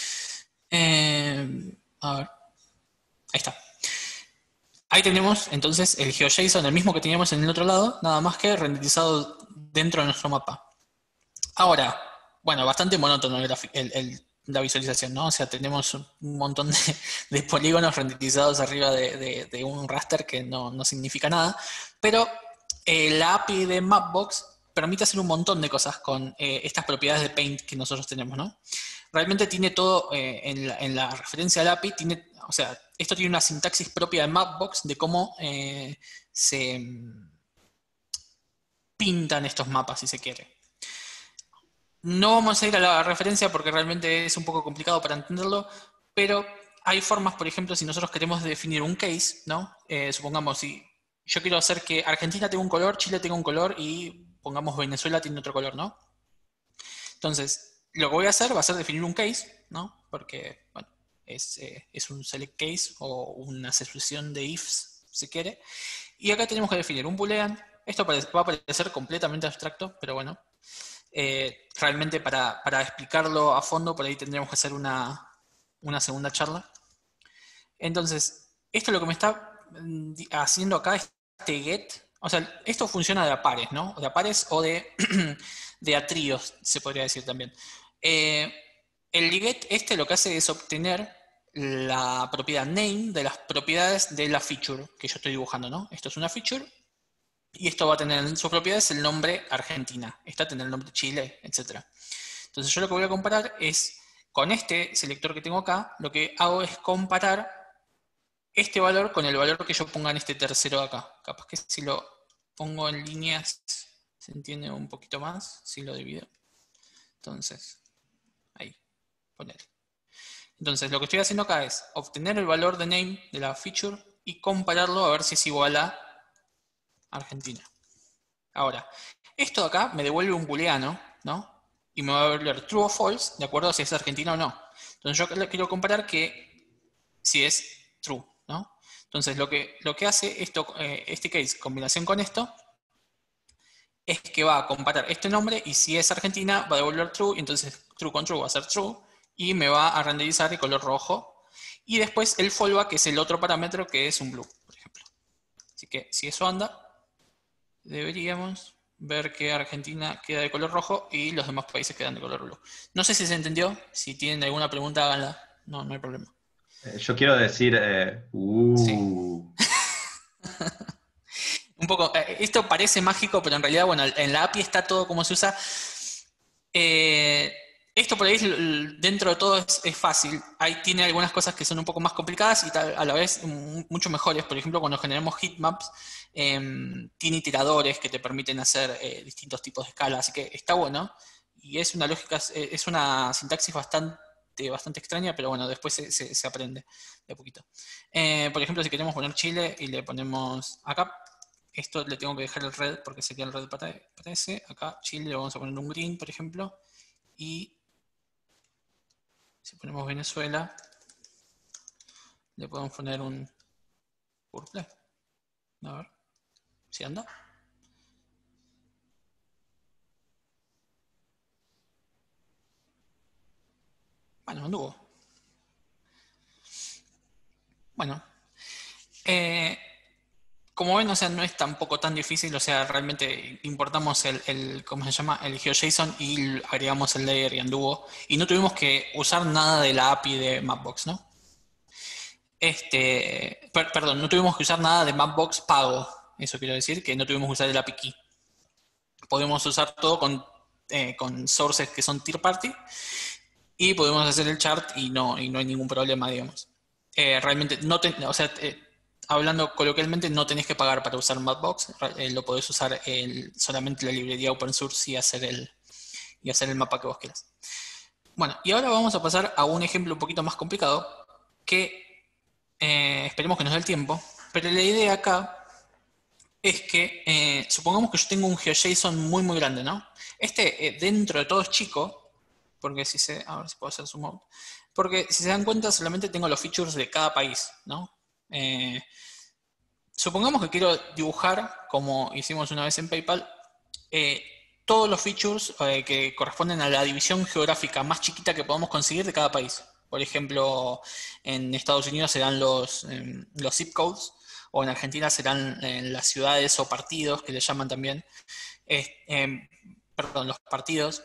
A: A ver. Ahí está. Ahí tenemos entonces el GeoJSON, el mismo que teníamos en el otro lado, nada más que renderizado dentro de nuestro mapa. Ahora, bueno, bastante monótono la visualización, ¿no? O sea, tenemos un montón de polígonos renderizados arriba de un raster que no significa nada, pero la API de Mapbox permite hacer un montón de cosas con estas propiedades de Paint que nosotros tenemos, ¿no? Realmente tiene todo en la referencia al API, o sea, esto tiene una sintaxis propia de Mapbox de cómo se pintan estos mapas, si se quiere. No vamos a ir a la referencia porque realmente es un poco complicado para entenderlo, pero hay formas, por ejemplo, si nosotros queremos definir un case, ¿no? Supongamos, si yo quiero hacer que Argentina tenga un color, Chile tenga un color y pongamos Venezuela tiene otro color, ¿no? Entonces, lo que voy a hacer va a ser definir un case, ¿no? Porque, bueno, es un select case o una sucesión de ifs, si quiere. Y acá tenemos que definir un boolean. Esto va a parecer completamente abstracto, pero bueno. Realmente para explicarlo a fondo, por ahí tendríamos que hacer una segunda charla. Entonces, esto es lo que me está haciendo acá, este get. O sea, esto funciona de a pares, ¿no? De a pares o de, de a tríos, se podría decir también. El get lo que hace es obtener la propiedad name de las propiedades de la feature que yo estoy dibujando, ¿no? Esto es una feature y esto va a tener en sus propiedades el nombre Argentina, esta va a tener el nombre Chile, etc. Entonces yo lo que voy a comparar es, con este selector que tengo acá, lo que hago es comparar este valor con el valor que yo ponga en este tercero de acá. Capaz que si lo pongo en líneas se entiende un poquito más, si lo divido. Entonces, ahí, poner. Entonces lo que estoy haciendo acá es obtener el valor de name de la feature y compararlo a ver si es igual a Argentina. Ahora, esto de acá me devuelve un booleano, ¿no? Y me va a devolver true o false, de acuerdo a si es Argentina o no. Entonces yo quiero comparar que si es true, ¿no? Entonces lo que hace esto, este case, combinación con esto, es que va a comparar este nombre y si es Argentina va a devolver true, y entonces true con true va a ser true, y me va a renderizar de color rojo. Y después el fallback, que es el otro parámetro, que es un blue, por ejemplo. Así que si eso anda, deberíamos ver que Argentina queda de color rojo y los demás países quedan de color blue. No sé si se entendió. Si tienen alguna pregunta, háganla. No hay problema.
B: Yo quiero decir...
A: Sí. Un poco, esto parece mágico, pero en realidad, bueno, en la API está todo como se usa. Esto por ahí, dentro de todo, es fácil. Ahí tiene algunas cosas que son un poco más complicadas y a la vez mucho mejores. Por ejemplo, cuando generamos heatmaps, tiene iteradores que te permiten hacer distintos tipos de escala. Así que está bueno. Y es una lógica, es una sintaxis bastante extraña, pero bueno, después se aprende de a poquito. Por ejemplo, si queremos poner Chile y le ponemos acá, esto le tengo que dejar el red porque sería el red para ese. Acá Chile le vamos a poner un green, por ejemplo. Y si ponemos Venezuela, le podemos poner un purple. A ver si anda. Bueno, anduvo. Bueno. Como ven, o sea, no es tampoco tan difícil, o sea, realmente importamos ¿cómo se llama? El GeoJSON y agregamos el layer y anduvo. Y no tuvimos que usar nada de la API de Mapbox, ¿no? Perdón, no tuvimos que usar nada de Mapbox pago. Eso quiero decir, que no tuvimos que usar el API key. Podemos usar todo con sources que son tier party y podemos hacer el chart y no hay ningún problema, digamos. Realmente, hablando coloquialmente, no tenés que pagar para usar Mapbox, lo podés usar solamente la librería open source y hacer el mapa que vos quieras. Bueno, y ahora vamos a pasar a un ejemplo un poquito más complicado que esperemos que nos dé el tiempo, pero la idea acá es que supongamos que yo tengo un GeoJSON muy muy grande, ¿no? Dentro de todo es chico, porque a ver si puedo hacer zoom out, porque si se dan cuenta solamente tengo los features de cada país, ¿no? Supongamos que quiero dibujar, como hicimos una vez en PayPal, todos los features que corresponden a la división geográfica más chiquita que podamos conseguir de cada país. Por ejemplo, en Estados Unidos serán los zip codes, o en Argentina serán las ciudades o partidos, que le llaman también, los partidos.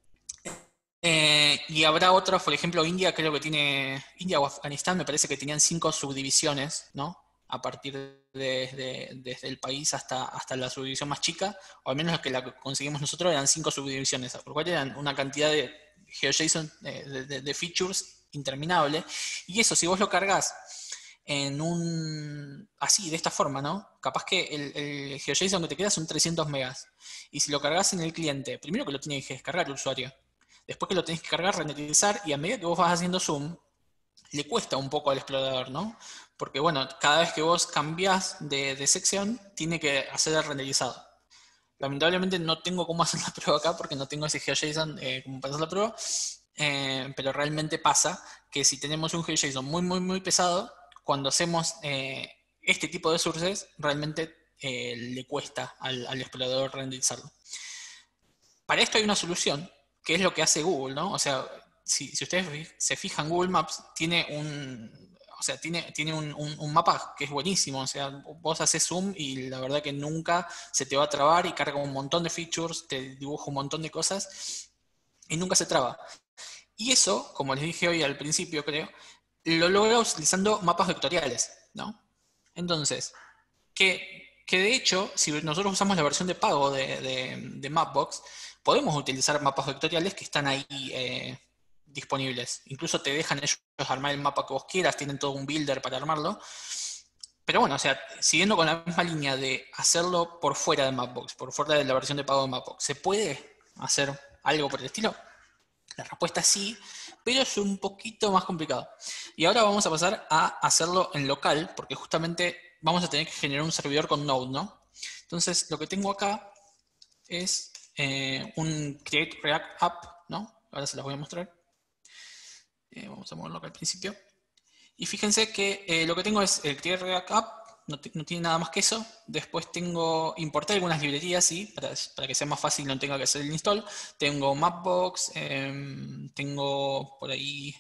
A: Y habrá otros, por ejemplo, India o Afganistán me parece que tenían 5 subdivisiones, ¿no? A partir desde el país hasta la subdivisión más chica, o al menos los que la conseguimos nosotros eran 5 subdivisiones, por lo cual eran una cantidad de GeoJSON de features interminable. Y eso, si vos lo cargas así, de esta forma, ¿no? Capaz que el GeoJSON que te queda son 300 megas. Y si lo cargas en el cliente, primero que lo tiene que descargar el usuario. Después que lo tenés que cargar, renderizar, y a medida que vos vas haciendo zoom, le cuesta un poco al explorador, ¿no? Porque, bueno, cada vez que vos cambiás de sección, tiene que hacer el renderizado. Lamentablemente no tengo cómo hacer la prueba acá porque no tengo ese GeoJSON como para hacer la prueba, pero realmente pasa que si tenemos un GeoJSON muy pesado, cuando hacemos este tipo de sources, realmente le cuesta al explorador renderizarlo. Para esto hay una solución, que es lo que hace Google, ¿no? O sea, si ustedes se fijan, Google Maps tiene un mapa que es buenísimo. O sea, vos haces zoom y la verdad que nunca se te va a trabar y carga un montón de features, te dibuja un montón de cosas y nunca se traba. Y eso, como les dije hoy al principio, creo, lo logra utilizando mapas vectoriales, ¿no? Entonces, que de hecho, si nosotros usamos la versión de pago de Mapbox, podemos utilizar mapas vectoriales que están ahí disponibles. Incluso te dejan ellos armar el mapa que vos quieras, tienen todo un builder para armarlo. Pero bueno, o sea, siguiendo con la misma línea de hacerlo por fuera de Mapbox, por fuera de la versión de pago de Mapbox, ¿se puede hacer algo por el estilo? La respuesta es sí, pero es un poquito más complicado. Y ahora vamos a pasar a hacerlo en local, porque justamente vamos a tener que generar un servidor con Node, ¿no? Entonces, lo que tengo acá es un Create React App, ¿no? Ahora se las voy a mostrar. Vamos a moverlo acá al principio. Y fíjense que lo que tengo es el Create React App, no tiene nada más que eso. Después importé algunas librerías, ¿sí? Para que sea más fácil, no tenga que hacer el install. Tengo Mapbox, tengo por ahí...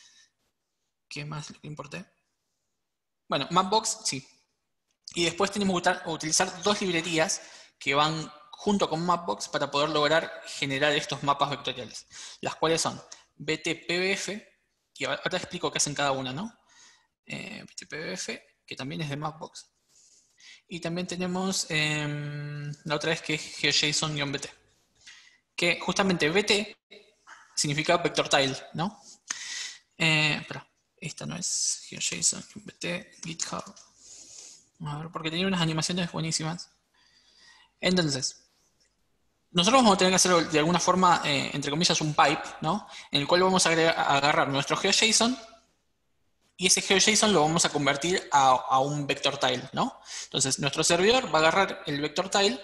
A: ¿Qué más lo que importé? Bueno, Mapbox, sí. Y después tenemos que utilizar dos librerías que van junto con Mapbox para poder lograr generar estos mapas vectoriales. Las cuales son BTPBF, y ahora explico qué hacen cada una, ¿no? BTPBF, que también es de Mapbox. Y también tenemos la otra es que es GeoJSON-BT. Que justamente BT significa vector tile, ¿no? Espera, esta no es GeoJSON-BT, GitHub. A ver, porque tenía unas animaciones buenísimas. Entonces, nosotros vamos a tener que hacer de alguna forma, entre comillas, un pipe, ¿no? En el cual vamos a agarrar nuestro GeoJSON y ese GeoJSON lo vamos a convertir a un vector tile, ¿no? Entonces, nuestro servidor va a agarrar el vector tile,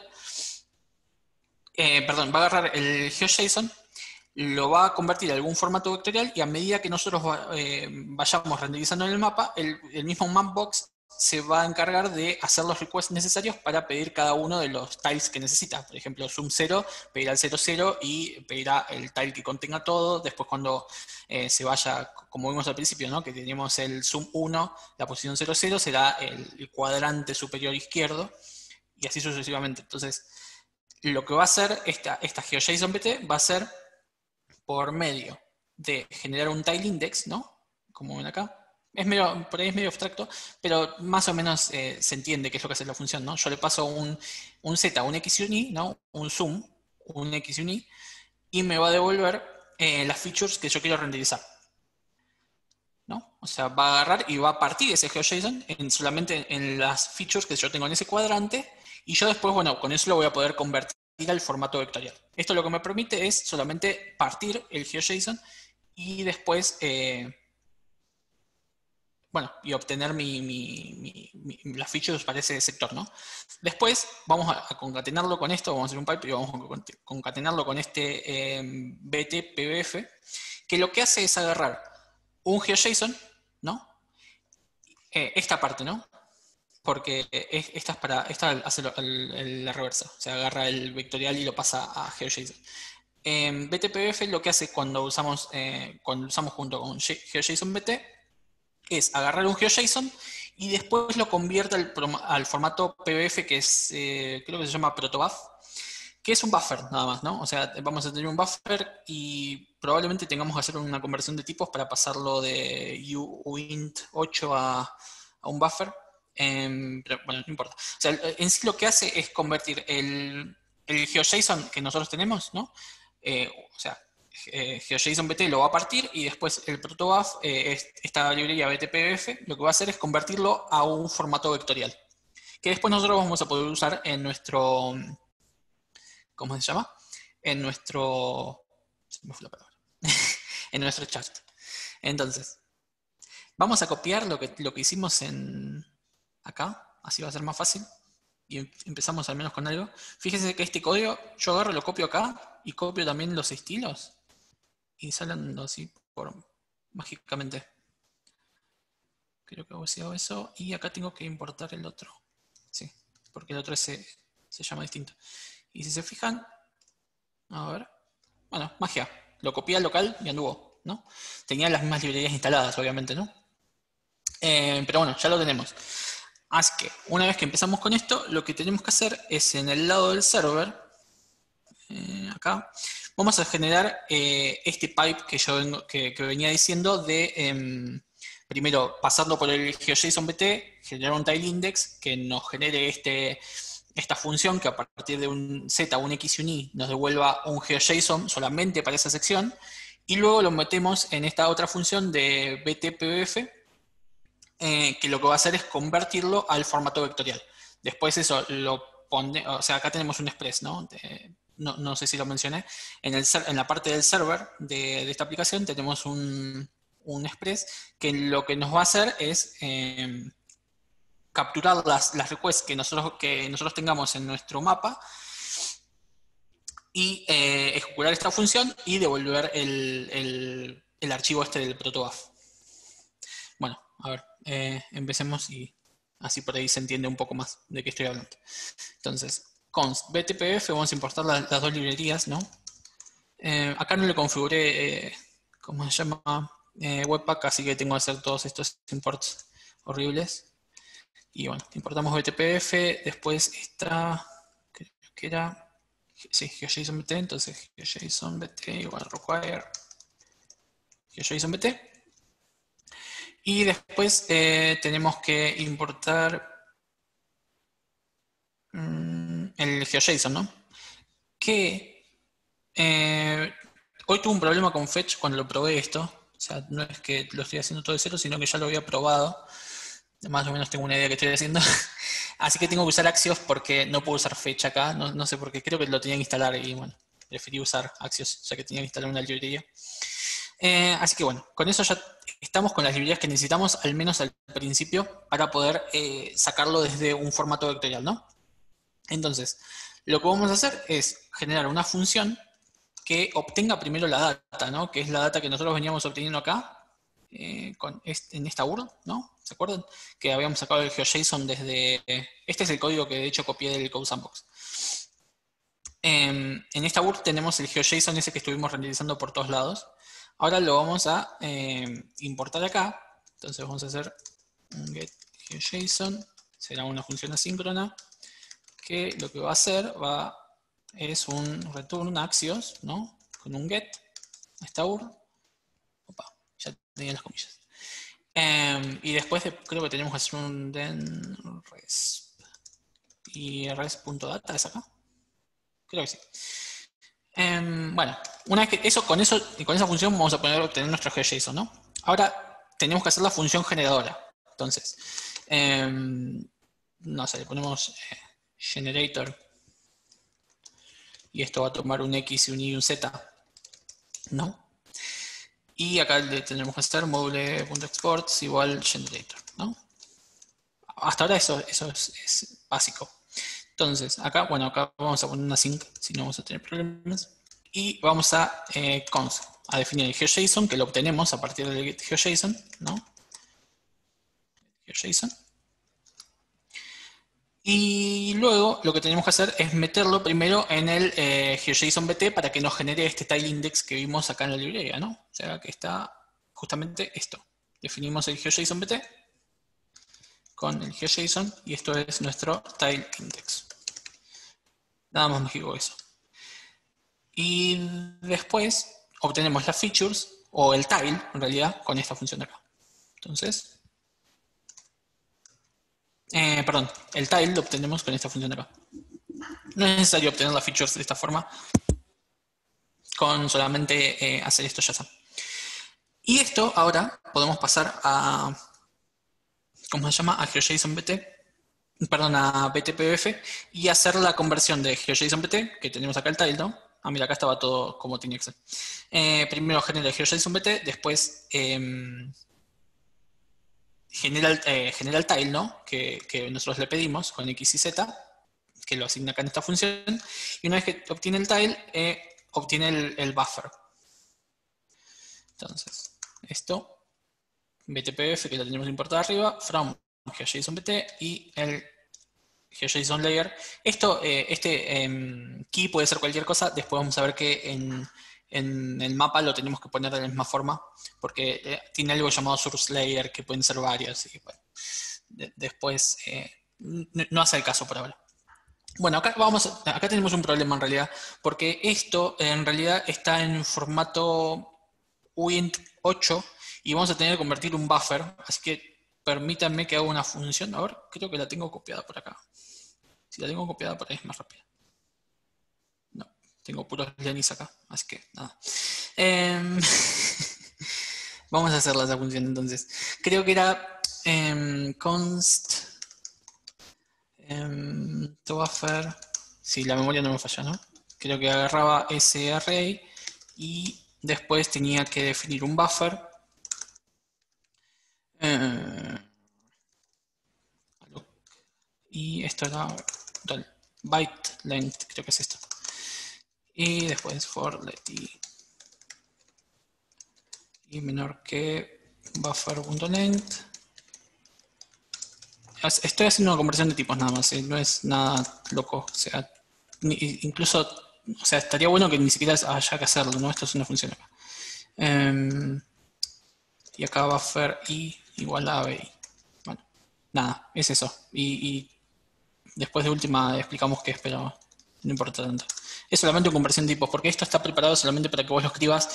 A: va a agarrar el GeoJSON, lo va a convertir a algún formato vectorial y a medida que nosotros vayamos renderizando en el mapa, el mismo Mapbox se va a encargar de hacer los requests necesarios para pedir cada uno de los tiles que necesita. Por ejemplo, zoom 0 pedirá el 00 y pedirá el tile que contenga todo. Después cuando se vaya, como vimos al principio, ¿no? Que tenemos el zoom 1, la posición 00 será el cuadrante superior izquierdo y así sucesivamente. Entonces, lo que va a hacer esta GeoJSON-BT va a ser por medio de generar un tile index, ¿no? Como ven acá. Por ahí es medio abstracto, pero más o menos se entiende qué es lo que hace la función, ¿no? Yo le paso un Z, un X y un Y, ¿no? Un zoom, un X y un Y, y me va a devolver las features que yo quiero renderizar, ¿no? O sea, va a agarrar y va a partir ese GeoJSON solamente en las features que yo tengo en ese cuadrante, y yo después, bueno, con eso lo voy a poder convertir al formato vectorial. Esto lo que me permite es solamente partir el GeoJSON y después... y obtener las features para ese sector, ¿no? Después vamos a concatenarlo con esto, vamos a hacer un pipe y vamos a concatenarlo con este BTPBF, que lo que hace es agarrar un GeoJSON, ¿no? Esta parte, ¿no? Porque esta hace la reversa, o sea, agarra el vectorial y lo pasa a GeoJSON. BTPBF lo que hace cuando usamos junto con GeoJSON-BT es agarrar un GeoJSON y después lo convierte al formato PBF que es, creo que se llama protobuf, que es un buffer nada más, ¿no? O sea, vamos a tener un buffer y probablemente tengamos que hacer una conversión de tipos para pasarlo de uint 8 a un buffer, pero bueno, no importa. O sea, en sí lo que hace es convertir el GeoJSON que nosotros tenemos, ¿no? O sea, GeoJSON-BT lo va a partir y después el protobuf, esta librería BTPBF, lo que va a hacer es convertirlo a un formato vectorial, que después nosotros vamos a poder usar en nuestro, ¿cómo se llama? En nuestro, se me fue la palabra, en nuestro chart. Entonces, vamos a copiar lo que hicimos acá, así va a ser más fácil. Y empezamos al menos con algo. Fíjense que este código, yo agarro, lo copio acá y copio también los estilos. y salen así mágicamente. Creo que hago eso. Y acá tengo que importar el otro. Sí, porque el otro se llama distinto. Y si se fijan, a ver, bueno, magia. Lo copié al local y anduvo, ¿no? Tenía las mismas librerías instaladas, obviamente, ¿no? Pero bueno, ya lo tenemos. Así que una vez que empezamos con esto, lo que tenemos que hacer es en el lado del server, acá, vamos a generar este pipe que yo que venía diciendo de, primero, pasando por el GeoJSON-BT, generar un tile index que nos genere esta función que a partir de un Z, un X y un Y nos devuelva un GeoJSON solamente para esa sección, y luego lo metemos en esta otra función de BTPBF, que lo que va a hacer es convertirlo al formato vectorial. Después eso lo pone, o sea, acá tenemos un express, ¿no? No sé si lo mencioné. En la parte del server de esta aplicación tenemos un express que lo que nos va a hacer es capturar las requests que nosotros tengamos en nuestro mapa y ejecutar esta función y devolver el archivo este del protobuf. Bueno, a ver, empecemos y así por ahí se entiende un poco más de qué estoy hablando. Entonces, const btpf, vamos a importar las dos librerías, ¿no? Acá no le configuré, ¿cómo se llama? Webpack, así que tengo que hacer todos estos imports horribles. Y bueno, importamos btpf, después está, creo que era, sí, GeoJSON-BT, entonces GeoJSON-BT igual require GeoJSON-BT. Y después tenemos que importar el GeoJSON, ¿no? Que hoy tuve un problema con Fetch cuando lo probé esto. O sea, no es que lo estoy haciendo todo de cero, sino que ya lo había probado. Más o menos tengo una idea de qué estoy haciendo. Así que tengo que usar Axios porque no puedo usar Fetch acá. No sé por qué, creo que lo tenía que instalar y bueno, preferí usar Axios, ya que tenía que instalar una librería. Así que bueno, con eso ya estamos con las librerías que necesitamos, al menos al principio, para poder sacarlo desde un formato vectorial, ¿no? Entonces, lo que vamos a hacer es generar una función que obtenga primero la data, ¿no? Que es la data que nosotros veníamos obteniendo acá, en esta URL, ¿no? ¿Se acuerdan? Que habíamos sacado el GeoJSON desde... este es el código que de hecho copié del Code Sandbox. En esta URL tenemos el GeoJSON ese que estuvimos renderizando por todos lados. Ahora lo vamos a importar acá. Entonces vamos a hacer un get GeoJSON. Será una función asíncrona que lo que va a hacer es un return Axios, ¿no? Con un get a esta URL. Opa, ya tenía las comillas. Y después creo que tenemos que hacer un den resp. Y resp.data es acá. Creo que sí. Bueno, una vez que con esa función vamos a poder obtener nuestro GeoJSON, ¿no? Ahora tenemos que hacer la función generadora. Entonces, no sé, le ponemos generator y esto va a tomar un X, un Y y un Z, ¿no? Y acá le tenemos que hacer module.exports igual generator, ¿no? Hasta ahora eso es básico. Entonces, acá vamos a poner una sync, si no vamos a tener problemas. Y vamos a definir el GeoJSON, que lo obtenemos a partir del get GeoJSON, ¿no? GeoJSON. Y luego lo que tenemos que hacer es meterlo primero en el GeoJSON-BT para que nos genere este tile index que vimos acá en la librería, ¿no? O sea, que está justamente esto. Definimos el GeoJSON-BT con el GeoJSON y esto es nuestro tile index. Nada más mágico que eso. Y después obtenemos las features, o el tile, en realidad, con esta función de acá. Entonces, perdón, el tile lo obtenemos con esta función de acá. No es necesario obtener las features de esta forma, con solamente hacer esto ya está. Y esto ahora podemos pasar a, ¿cómo se llama? A GeoJSON-BT, perdón, a BTPBF, y hacer la conversión de GeoJSON-BT, que tenemos acá el tile, ¿no? Ah, mira, acá estaba todo como tenía que ser. Primero genera el GeoJSON-BT, después genera el tile, ¿no? Que nosotros le pedimos con X y Z, que lo asigna acá en esta función, y una vez que obtiene el tile, obtiene el buffer. Entonces, esto, btpf, que lo tenemos importado arriba, from GeoJSON-bt y el GeoJSON layer. Esto, key puede ser cualquier cosa. Después vamos a ver que en el mapa lo tenemos que poner de la misma forma, porque tiene algo llamado source layer, que pueden ser varios. Y, bueno, después no hace el caso por ahora. Bueno, acá tenemos un problema en realidad, porque esto en realidad está en formato Wint 8 y vamos a tener que convertir un buffer, así que permítanme que haga una función. A ver, creo que la tengo copiada por acá. Si la tengo copiada por ahí es más rápida. No, tengo puros Lenis acá, así que nada. Vamos a hacerla esa función entonces. Creo que era const to buffer. Si la memoria no me falla, ¿no? Creo que agarraba ese array y después tenía que definir un buffer. Y esto era byte length, creo que es esto. Y después for let y menor que buffer.length. Estoy haciendo una conversión de tipos nada más, no es nada loco. O sea, incluso, o sea, estaría bueno que ni siquiera haya que hacerlo, ¿no? Esto es una función acá. Y acá buffer i igual a bi. Bueno, nada, es eso. Y después de última explicamos qué es, pero no importa tanto. Es solamente una conversión de tipos, porque esto está preparado solamente para que vos lo escribas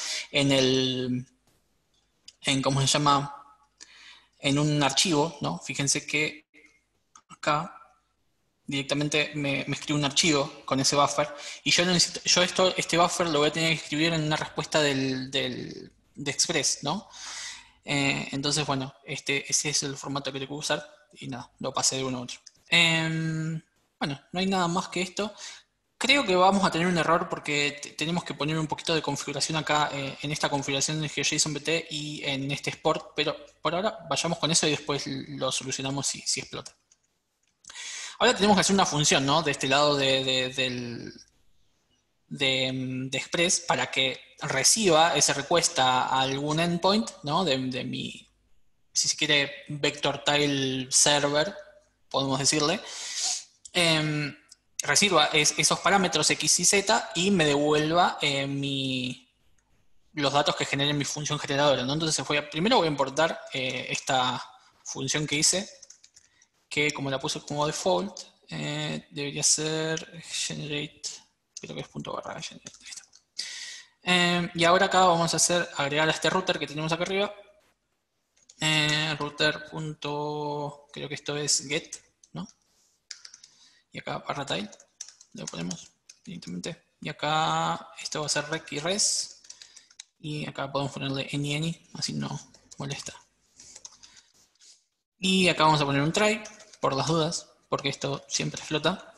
A: ¿cómo se llama? En un archivo, ¿no? Fíjense que acá directamente me escribe un archivo con ese buffer y yo necesito, este buffer lo voy a tener que escribir en una respuesta de Express, ¿no? Entonces, bueno, ese es el formato que tengo que usar y nada, lo pasé de uno a otro. Bueno, no hay nada más que esto. Creo que vamos a tener un error porque tenemos que poner un poquito de configuración acá en esta configuración de GeoJSON-bt y en este export, pero por ahora vayamos con eso y después lo solucionamos si explota. Ahora tenemos que hacer una función, ¿no? De este lado de Express para que reciba ese request a algún endpoint, ¿no? De mi, si se quiere, vector tile server, podemos decirle. Reciba esos parámetros X y Z y me devuelva los datos que genere mi función generadora, ¿no? Entonces primero voy a importar esta función que hice, que como la puse como default, debería ser generate, creo que es .barra generate. Y ahora acá vamos a agregar a este router que tenemos acá arriba, router. Creo que esto es get, ¿no? Y acá barra tile, lo ponemos directamente. Y acá esto va a ser rec y res. Y acá podemos ponerle any, así no molesta. Y acá vamos a poner un try, por las dudas, porque esto siempre flota.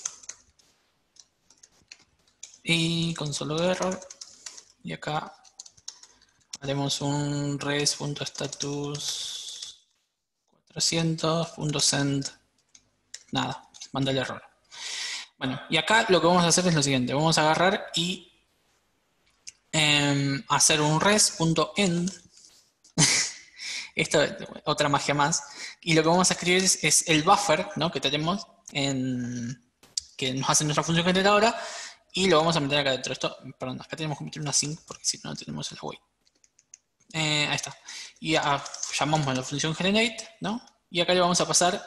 A: Y console error. Y acá haremos un res.status 400.send. Nada, manda el error. Bueno, y acá lo que vamos a hacer es lo siguiente. Vamos a agarrar y hacer un res.end. Esto es otra magia más. Y lo que vamos a escribir es el buffer, ¿no? Que tenemos que nos hace nuestra función generadora. Y lo vamos a meter acá dentro. Perdón, acá tenemos que meter una sync porque si no tenemos el await. Ahí está. Y llamamos a la función generate, ¿no? Y acá le vamos a pasar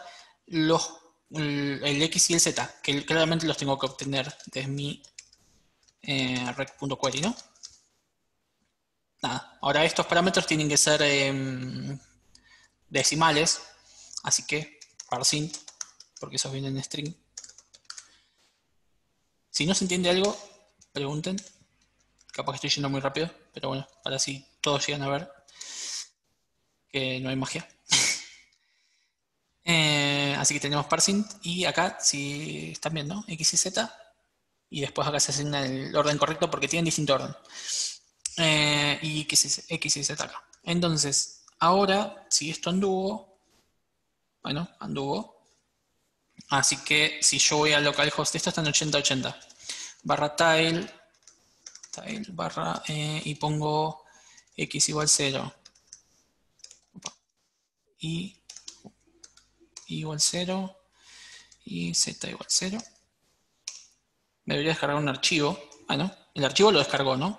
A: el X y el Z, que claramente los tengo que obtener desde mi rec.query, ¿no? Nada. Ahora estos parámetros tienen que ser decimales, así que parsint, porque esos vienen en string. Si no se entiende algo, pregunten. Capaz que estoy yendo muy rápido, pero bueno, para así todos llegan a ver que no hay magia. Así que tenemos parsing y acá, si están viendo, X y Z, y después acá se asigna el orden correcto porque tienen distinto orden. Y X y Z acá. Entonces, ahora, si esto anduvo, bueno, anduvo. Así que si yo voy a localhost, esto está en 8080, barra tile barra, y pongo x igual 0, y igual 0, y z igual 0. Me debería descargar un archivo. Bueno, el archivo lo descargó, ¿no?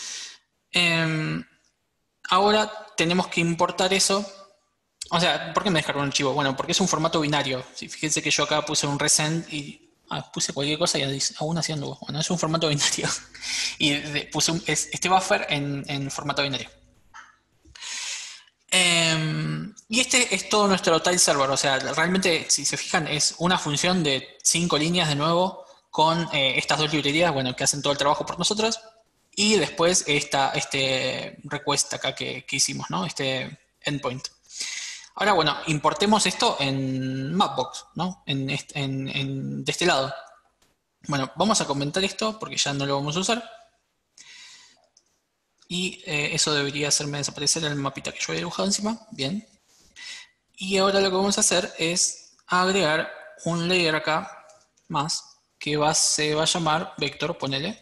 A: Ahora tenemos que importar eso. O sea, ¿por qué me descargó un archivo? Bueno, porque es un formato binario. Sí, fíjense que yo acá puse un resend y puse cualquier cosa y aún así anduvo. Bueno, es un formato binario. Y puse este buffer en formato binario. Y este es todo nuestro tile server. O sea, realmente, si se fijan, es una función de 5 líneas de nuevo con estas dos librerías, bueno, que hacen todo el trabajo por nosotros. Y después este request acá que hicimos, ¿no? Este endpoint. Ahora, bueno, importemos esto en Mapbox, ¿no? De este lado. Bueno, vamos a comentar esto porque ya no lo vamos a usar. Y eso debería hacerme desaparecer el mapita que yo había dibujado encima. Bien. Y ahora lo que vamos a hacer es agregar un layer acá más que se va a llamar vector, ponele.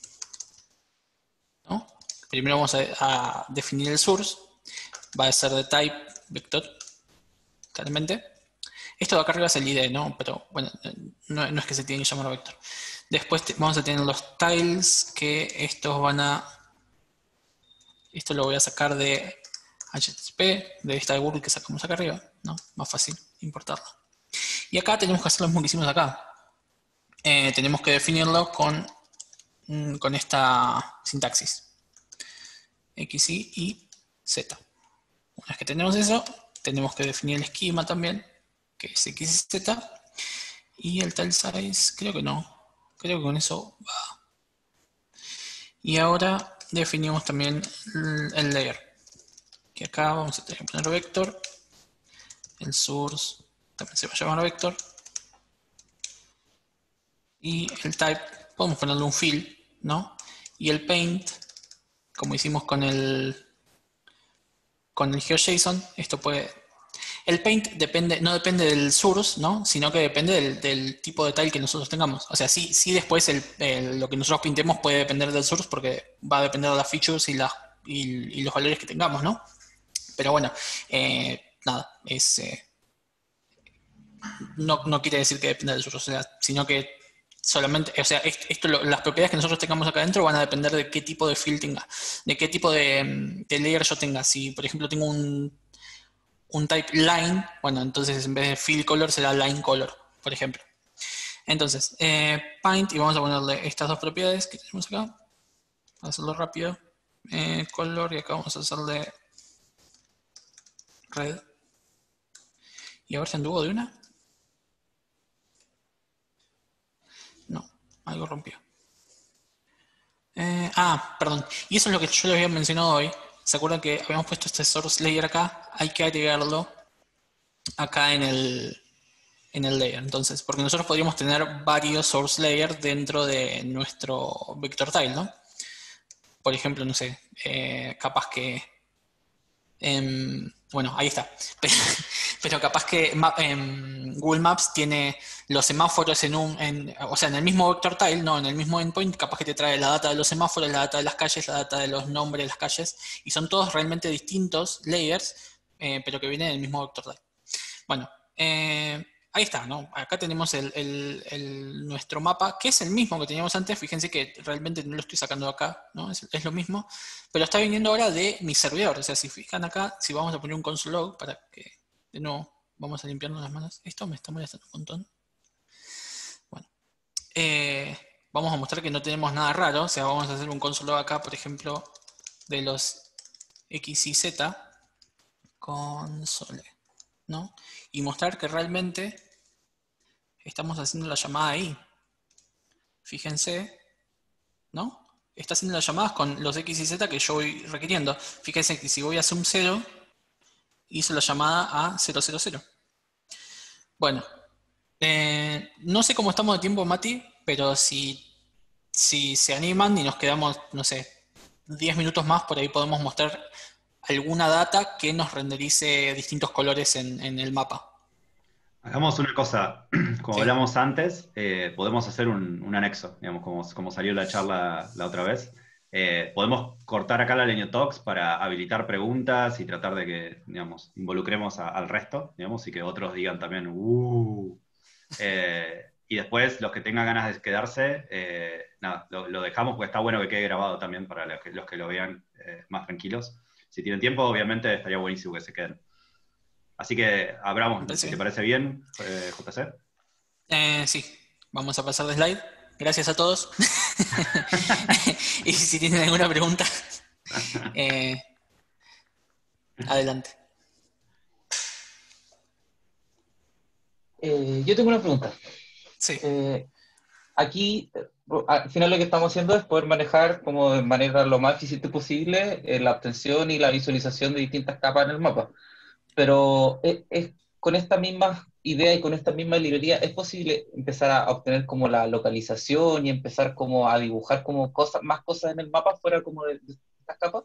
A: ¿No? Primero vamos a definir el source. Va a ser de type vector, claramente. Esto de acá arriba es el ID, ¿no? Pero bueno, no es que se tiene que llamar vector. Después vamos a tener los tiles que estos van a... Esto lo voy a sacar de HTTP, de esta URL que sacamos acá arriba, ¿no? Más fácil importarlo. Y acá tenemos que hacer lo mismo que hicimos acá. Tenemos que definirlo con esta sintaxis. X, Y, Z. Una vez que tenemos eso, tenemos que definir el esquema también, que es X y Z. Y el tile size, creo que no. Creo que con eso va. Y ahora definimos también el layer. Que acá vamos a tener que poner vector. El source también se va a llamar vector. Y el type, podemos ponerle un fill, ¿no? Y el paint, como hicimos con el GeoJSON, esto puede... El paint no depende del source, ¿no? Sino que depende del tipo de tile que nosotros tengamos. O sea, sí después lo que nosotros pintemos puede depender del source porque va a depender de las features y los valores que tengamos, ¿no? Pero bueno, nada, no quiere decir que dependa del source, o sea, sino que solamente, o sea, las propiedades que nosotros tengamos acá adentro van a depender de qué tipo de fill tenga, de qué tipo de layer yo tenga. Si, por ejemplo, tengo un type line, bueno, entonces en vez de fill color será line color, por ejemplo. Entonces, paint, y vamos a ponerle estas dos propiedades que tenemos acá, para hacerlo rápido, color, y acá vamos a hacerle red. Y a ver si anduvo de una. No, algo rompió. Perdón. Y eso es lo que yo les había mencionado hoy. ¿Se acuerdan que habíamos puesto este source layer acá? Hay que agregarlo acá en el layer. Entonces, porque nosotros podríamos tener varios source layers dentro de nuestro vector tile, ¿no? Por ejemplo, no sé, capaz que... bueno, ahí está. Pero capaz que Google Maps tiene los semáforos o sea, en el mismo vector tile, no, en el mismo endpoint, capaz que te trae la data de los semáforos, la data de las calles, la data de los nombres de las calles, y son todos realmente distintos layers, pero que vienen del mismo vector tile. Bueno, ahí está, ¿no? Acá tenemos nuestro mapa, que es el mismo que teníamos antes. Fíjense que realmente no lo estoy sacando de acá, ¿no? Es lo mismo, pero está viniendo ahora de mi servidor. O sea, si fijan acá, si vamos a poner un console log para que, de nuevo, vamos a limpiarnos las manos. Esto me está molestando un montón. Bueno, vamos a mostrar que no tenemos nada raro. O sea, vamos a hacer un console log acá, por ejemplo, de los X y Z, console, ¿no? Y mostrar que realmente estamos haciendo la llamada ahí. Fíjense, ¿no? Está haciendo las llamadas con los X y Z que yo voy requiriendo. Fíjense que si voy a sum 0, hizo la llamada a 000. Bueno, no sé cómo estamos de tiempo, Mati, pero si se animan y nos quedamos, no sé, 10 minutos más, por ahí podemos mostrar alguna data que nos renderice distintos colores en el mapa.
B: Hagamos una cosa, como
A: Sí.
B: hablamos antes, podemos hacer un anexo, digamos, como salió la charla la otra vez. Podemos cortar acá la Lenio Talks para habilitar preguntas y tratar de que, digamos, involucremos al resto, digamos, y que otros digan también, y después, los que tengan ganas de quedarse, nada, lo dejamos porque está bueno que quede grabado también para los que lo vean más tranquilos. Si tienen tiempo, obviamente estaría buenísimo que se queden. Así que abramos, si te parece bien, JC.
A: Sí, vamos a pasar de slide. Gracias a todos. Y si tienen alguna pregunta, adelante.
E: Yo tengo una pregunta.
A: Sí.
E: Aquí, al final lo que estamos haciendo es poder manejar como de manera lo más eficiente posible la obtención y la visualización de distintas capas en el mapa. Pero con esta misma idea y con esta misma librería, ¿es posible empezar a obtener como la localización y empezar como a dibujar como más cosas en el mapa fuera como de estas capas?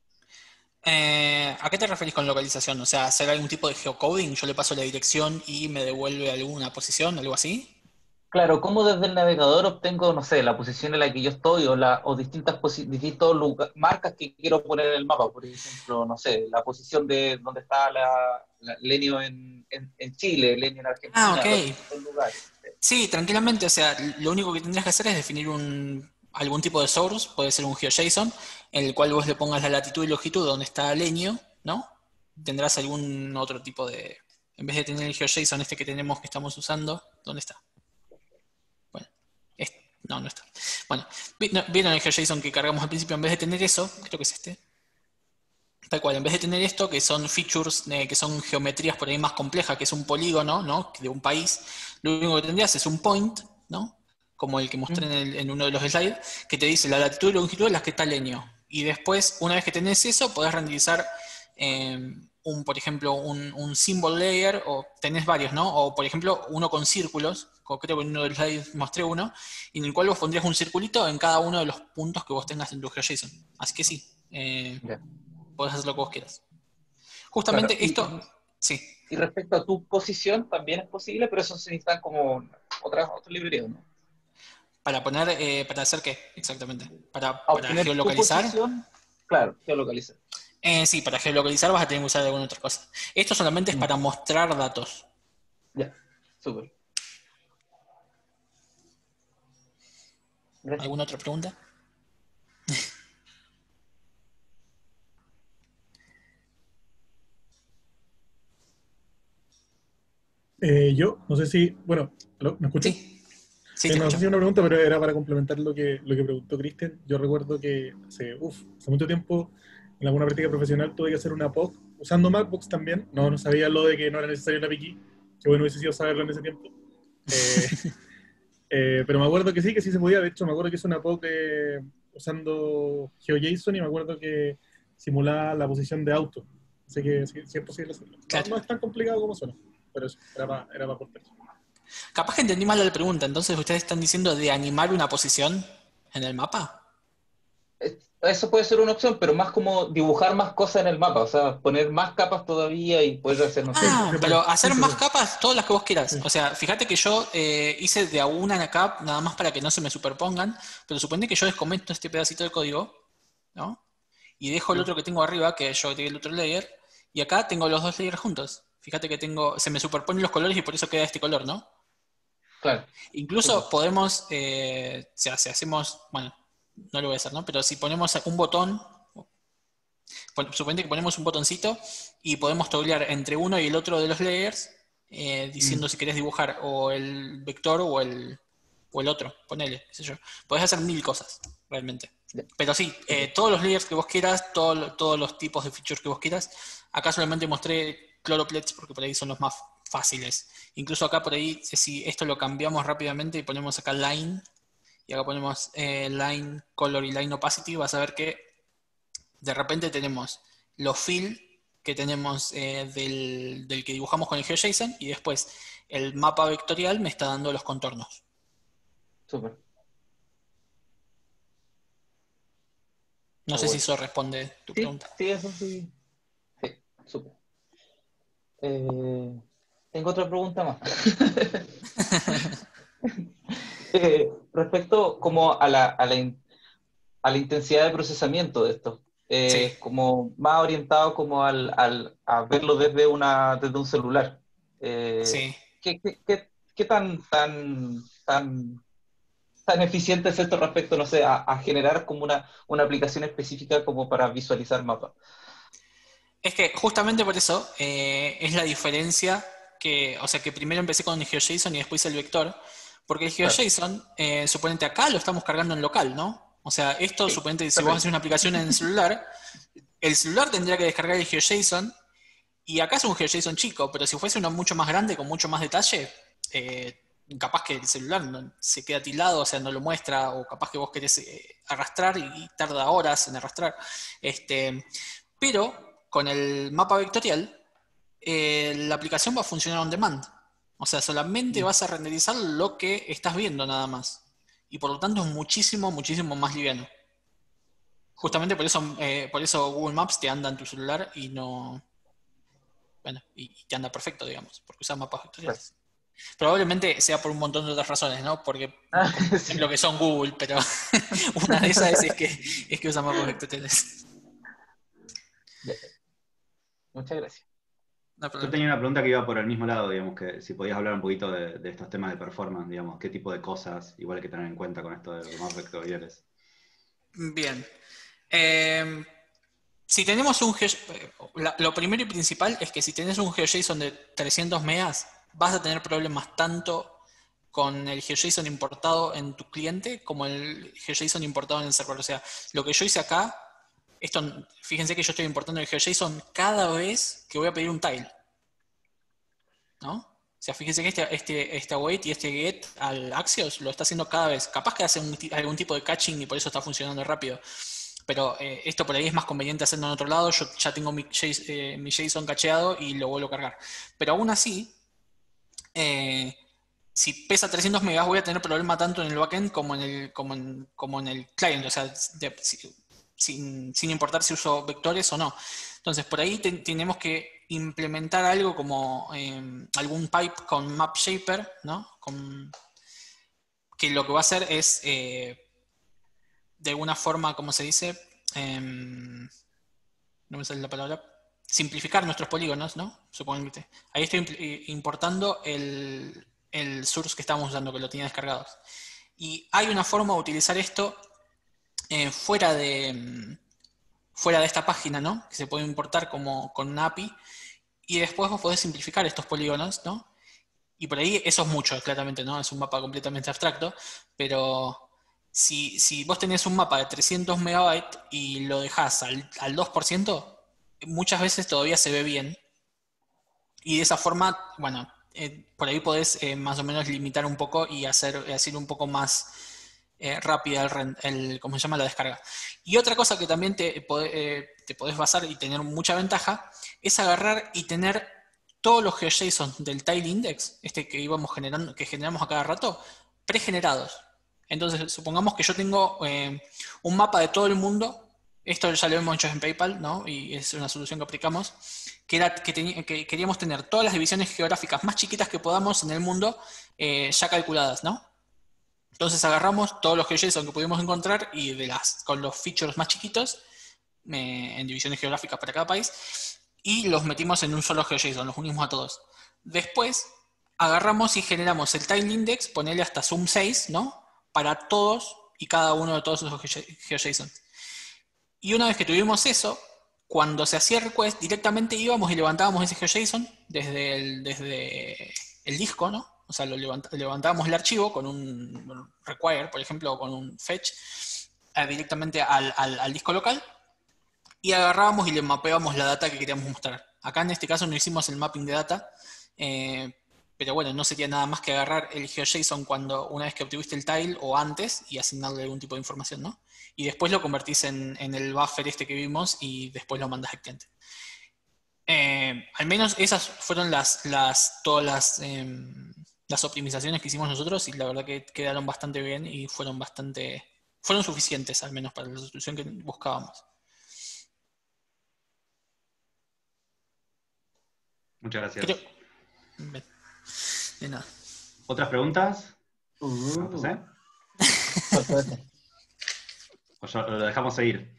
A: ¿A qué te referís con localización? O sea, hacer algún tipo de geocoding, yo le paso la dirección y me devuelve alguna posición, algo así.
E: Claro, ¿cómo desde el navegador obtengo, no sé, la posición en la que yo estoy o distintas marcas que quiero poner en el mapa? Por ejemplo, no sé, la posición de donde está Lenio en Chile, Lenio en
A: Ah,
E: Argentina, los
A: ok.
E: distintos lugares.
A: Sí, tranquilamente. O sea, lo único que tendrías que hacer es definir algún tipo de source, puede ser un GeoJSON, en el cual vos le pongas la latitud y longitud donde está Lenio, ¿no? Tendrás algún otro tipo de... En vez de tener el GeoJSON este que tenemos que estamos usando, ¿dónde está? Bueno, no está. Bueno, ¿vieron el GeoJSON que cargamos al principio? En vez de tener eso, creo que es este. Tal cual, en vez de tener esto, que son features, que son geometrías por ahí más complejas, que es un polígono, ¿no? De un país, lo único que tendrías es un point, ¿no? Como el que mostré en uno de los slides, que te dice la latitud y longitud de las que está Lenio. Y después, una vez que tenés eso, podés renderizar por ejemplo, un symbol layer, o tenés varios, ¿no? O, por ejemplo, uno con círculos, creo que en uno de los slides mostré uno, y en el cual vos pondrías un circulito en cada uno de los puntos que vos tengas en tu GeoJSON. Así que sí,
E: Ya.
A: podés hacer lo que vos quieras.
E: Claro,
A: Justamente esto, sí,
E: y respecto a tu posición también es posible, pero eso se necesitan como otras librerías, ¿no?
A: para poner, ¿para hacer qué exactamente?
E: A
A: ¿Para
E: obtener tu
A: geolocalizar?
E: posición, claro, geolocalizar.
A: Sí, para geolocalizar vas a tener que usar alguna otra cosa. Esto solamente es para mostrar datos.
E: Ya, súper. Gracias.
A: ¿Alguna otra pregunta?
F: Yo, no sé si, bueno, ¿aló? ¿Me escuchas?
A: Sí, sí, te
F: No sé
A: escucho.
F: si es una pregunta, pero era para complementar lo que preguntó Cristian. Yo recuerdo que hace mucho tiempo, en alguna práctica profesional, tuve que hacer una POC usando Mapbox también. No sabía lo de que no era necesario la Piki, que bueno hubiese sido saberlo en ese tiempo. Pero me acuerdo que sí se podía. De hecho, me acuerdo que hice una POC usando GeoJSON y me acuerdo que simulaba la posición de auto. Así que sí, sí es posible hacerlo.
A: Claro.
F: No es tan complicado como suena, pero eso, era para aportar.
A: Capaz que entendí mal la pregunta. Entonces, ¿ustedes están diciendo de animar una posición en el mapa?
E: Eso puede ser una opción, pero más como dibujar más cosas en el mapa, o sea, poner más capas todavía y poder hacer, no sé.
A: Ah, pero hacer
F: Sí,
A: más
F: sí.
A: capas, todas las que vos quieras.
F: Sí.
A: O sea, fíjate que yo hice de a una cap, nada más para que no se me superpongan, pero supone que yo descomento este pedacito de código, ¿no? Y dejo el otro que tengo arriba, que yo agregué el otro layer, y acá tengo los dos layers juntos. Fíjate que se me superponen los colores y por eso queda este color, ¿no?
E: Claro.
A: Incluso podemos, o sea, si hacemos, bueno, no lo voy a hacer, ¿no? Pero si ponemos un botón, suponete que ponemos un botoncito y podemos togglear entre uno y el otro de los layers, diciendo si querés dibujar o el vector o el otro, ponele, qué sé yo. Podés hacer 1000 cosas, realmente.
E: Ya.
A: Pero sí, todos los layers que vos quieras, todos los tipos de features que vos quieras. Acá solamente mostré Chloroplets porque por ahí son los más fáciles. Incluso acá por ahí, si esto lo cambiamos rápidamente y ponemos acá line, y acá ponemos line color y line opacity, vas a ver que de repente tenemos los fill que tenemos del que dibujamos con el GeoJSON, y después el mapa vectorial me está dando los contornos.
E: Súper.
A: No sé si eso responde tu
E: Sí,
A: pregunta.
E: sí, eso sí. Sí, súper. Tengo otra pregunta más. Respecto como a a la intensidad de procesamiento de esto.
A: Sí.
E: Como más orientado como a verlo desde un celular.
A: Sí.
E: ¿Qué tan eficiente es esto respecto, no sé, a generar como una aplicación específica como para visualizar mapas?
A: Es que justamente por eso es la diferencia o sea, que primero empecé con el GeoJSON y después el vector, porque el
E: Claro.
A: GeoJSON, suponete acá lo estamos cargando en local, ¿no? O sea, esto,
E: Sí,
A: suponete, si vos
E: perfecto.
A: haces una aplicación en el celular tendría que descargar el GeoJSON, y acá es un GeoJSON chico, pero si fuese uno mucho más grande, con mucho más detalle, capaz que el celular se queda tildado, o sea, no lo muestra, o capaz que vos querés arrastrar y tarda horas en arrastrar. Pero con el mapa vectorial, la aplicación va a funcionar on demand. O sea, solamente vas a renderizar lo que estás viendo nada más. Y por lo tanto es muchísimo, muchísimo más liviano. Justamente por eso Google Maps te anda en tu celular y no... Bueno, y te anda perfecto, digamos, porque usa mapas
E: Claro.
A: vectoriales. Probablemente sea por un montón de otras razones, ¿no? Porque, por ejemplo,
E: Sí.
A: que son Google, pero una de esas es que usa mapas vectoriales.
E: Ya, muchas gracias.
A: No hay
B: Yo
A: problema.
B: tenía una pregunta que iba por el mismo lado, digamos, que si podías hablar un poquito de estos temas de performance, digamos, qué tipo de cosas igual hay que tener en cuenta con esto de los mapas vectoriales.
A: Bien. Si tenemos lo primero y principal es que si tenés un GeoJSON de 300 megas, vas a tener problemas tanto con el GeoJSON importado en tu cliente como el GeoJSON importado en el server. O sea, lo que yo hice acá, fíjense que yo estoy importando el GeoJSON cada vez que voy a pedir un tile, ¿no? O sea, fíjense que este await y este get al Axios lo está haciendo cada vez. Capaz que hace algún tipo de catching y por eso está funcionando rápido. Pero esto por ahí es más conveniente hacerlo en otro lado. Yo ya tengo mi JSON cacheado y lo vuelvo a cargar. Pero aún así, si pesa 300 megas, voy a tener problema tanto en el backend como en el client. O sea, sin importar si uso vectores o no. Entonces, por ahí tenemos que implementar algo como algún pipe con MapShaper, ¿no? Que lo que va a hacer es, de alguna forma, ¿cómo se dice? No me sale la palabra. Simplificar nuestros polígonos, ¿no? Supongo que ahí estoy importando el source que estábamos usando, que lo tenía descargado. Y hay una forma de utilizar esto fuera de esta página, ¿no? Que se puede importar como con una API. Y después vos podés simplificar estos polígonos, ¿no? Y por ahí eso es mucho, claramente, ¿no? Es un mapa completamente abstracto, pero si vos tenés un mapa de 300 megabytes y lo dejás al 2%, muchas veces todavía se ve bien. Y de esa forma, bueno, por ahí podés más o menos limitar un poco y hacer un poco más rápida ¿cómo se llama? La descarga. Y otra cosa que también te podés basar y tener mucha ventaja es agarrar y tener todos los GeoJSON del tile index, que generamos a cada rato, pregenerados. Entonces, supongamos que yo tengo un mapa de todo el mundo. Esto ya lo hemos hecho en PayPal, ¿no? Y es una solución que aplicamos, que era que queríamos tener todas las divisiones geográficas más chiquitas que podamos en el mundo ya calculadas, ¿no? Entonces agarramos todos los GeoJSON que pudimos encontrar y con los features más chiquitos en divisiones geográficas para cada país y los metimos en un solo GeoJSON, los unimos a todos. Después agarramos y generamos el tile index, ponerle hasta zoom 6, ¿no? Para todos y cada uno de todos esos GeoJSON. Y una vez que tuvimos eso, cuando se hacía request, directamente íbamos y levantábamos ese GeoJSON desde el disco, ¿no? O sea, levantábamos el archivo con un require, por ejemplo, o con un fetch, directamente al disco local, y agarrábamos y le mapeábamos la data que queríamos mostrar. Acá en este caso no hicimos el mapping de data, pero bueno, no sería nada más que agarrar el GeoJSON una vez que obtuviste el tile o antes y asignarle algún tipo de información, ¿no? Y después lo convertís en el buffer este que vimos y después lo mandas al cliente. Al menos esas fueron todas las optimizaciones que hicimos nosotros y la verdad que quedaron bastante bien y fueron suficientes al menos para la solución que buscábamos.
B: Muchas gracias.
A: De nada.
B: ¿Otras preguntas? ¿Me pasé? O ya lo dejamos seguir.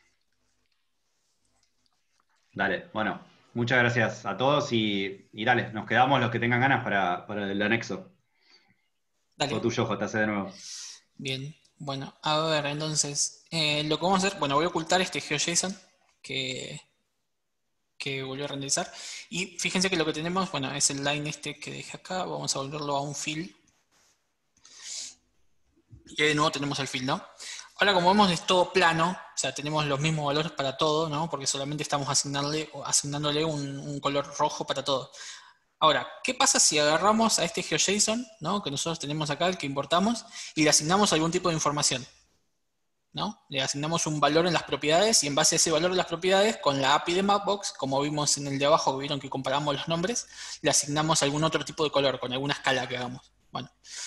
B: Dale, bueno, muchas gracias a todos y dale, nos quedamos los que tengan ganas para el anexo.
A: Dale.
B: Todo tuyo, JC, de nuevo.
A: Bien, bueno, a ver, entonces, lo que vamos a hacer, bueno, voy a ocultar este GeoJSON que volvió a renderizar. Y fíjense que lo que tenemos, bueno, es el line este que dejé acá, vamos a volverlo a un fill. Y de nuevo tenemos el fill, ¿no? Ahora, como vemos, es todo plano, o sea, tenemos los mismos valores para todo, ¿no? Porque solamente estamos asignándole un color rojo para todo. Ahora, ¿qué pasa si agarramos a este GeoJSON, ¿no? Que nosotros tenemos acá, el que importamos, y le asignamos algún tipo de información, ¿no? Le asignamos un valor en las propiedades y en base a ese valor de las propiedades, con la API de Mapbox, como vimos en el de abajo, vieron que comparamos los nombres, le asignamos algún otro tipo de color, con alguna escala que hagamos. Bueno,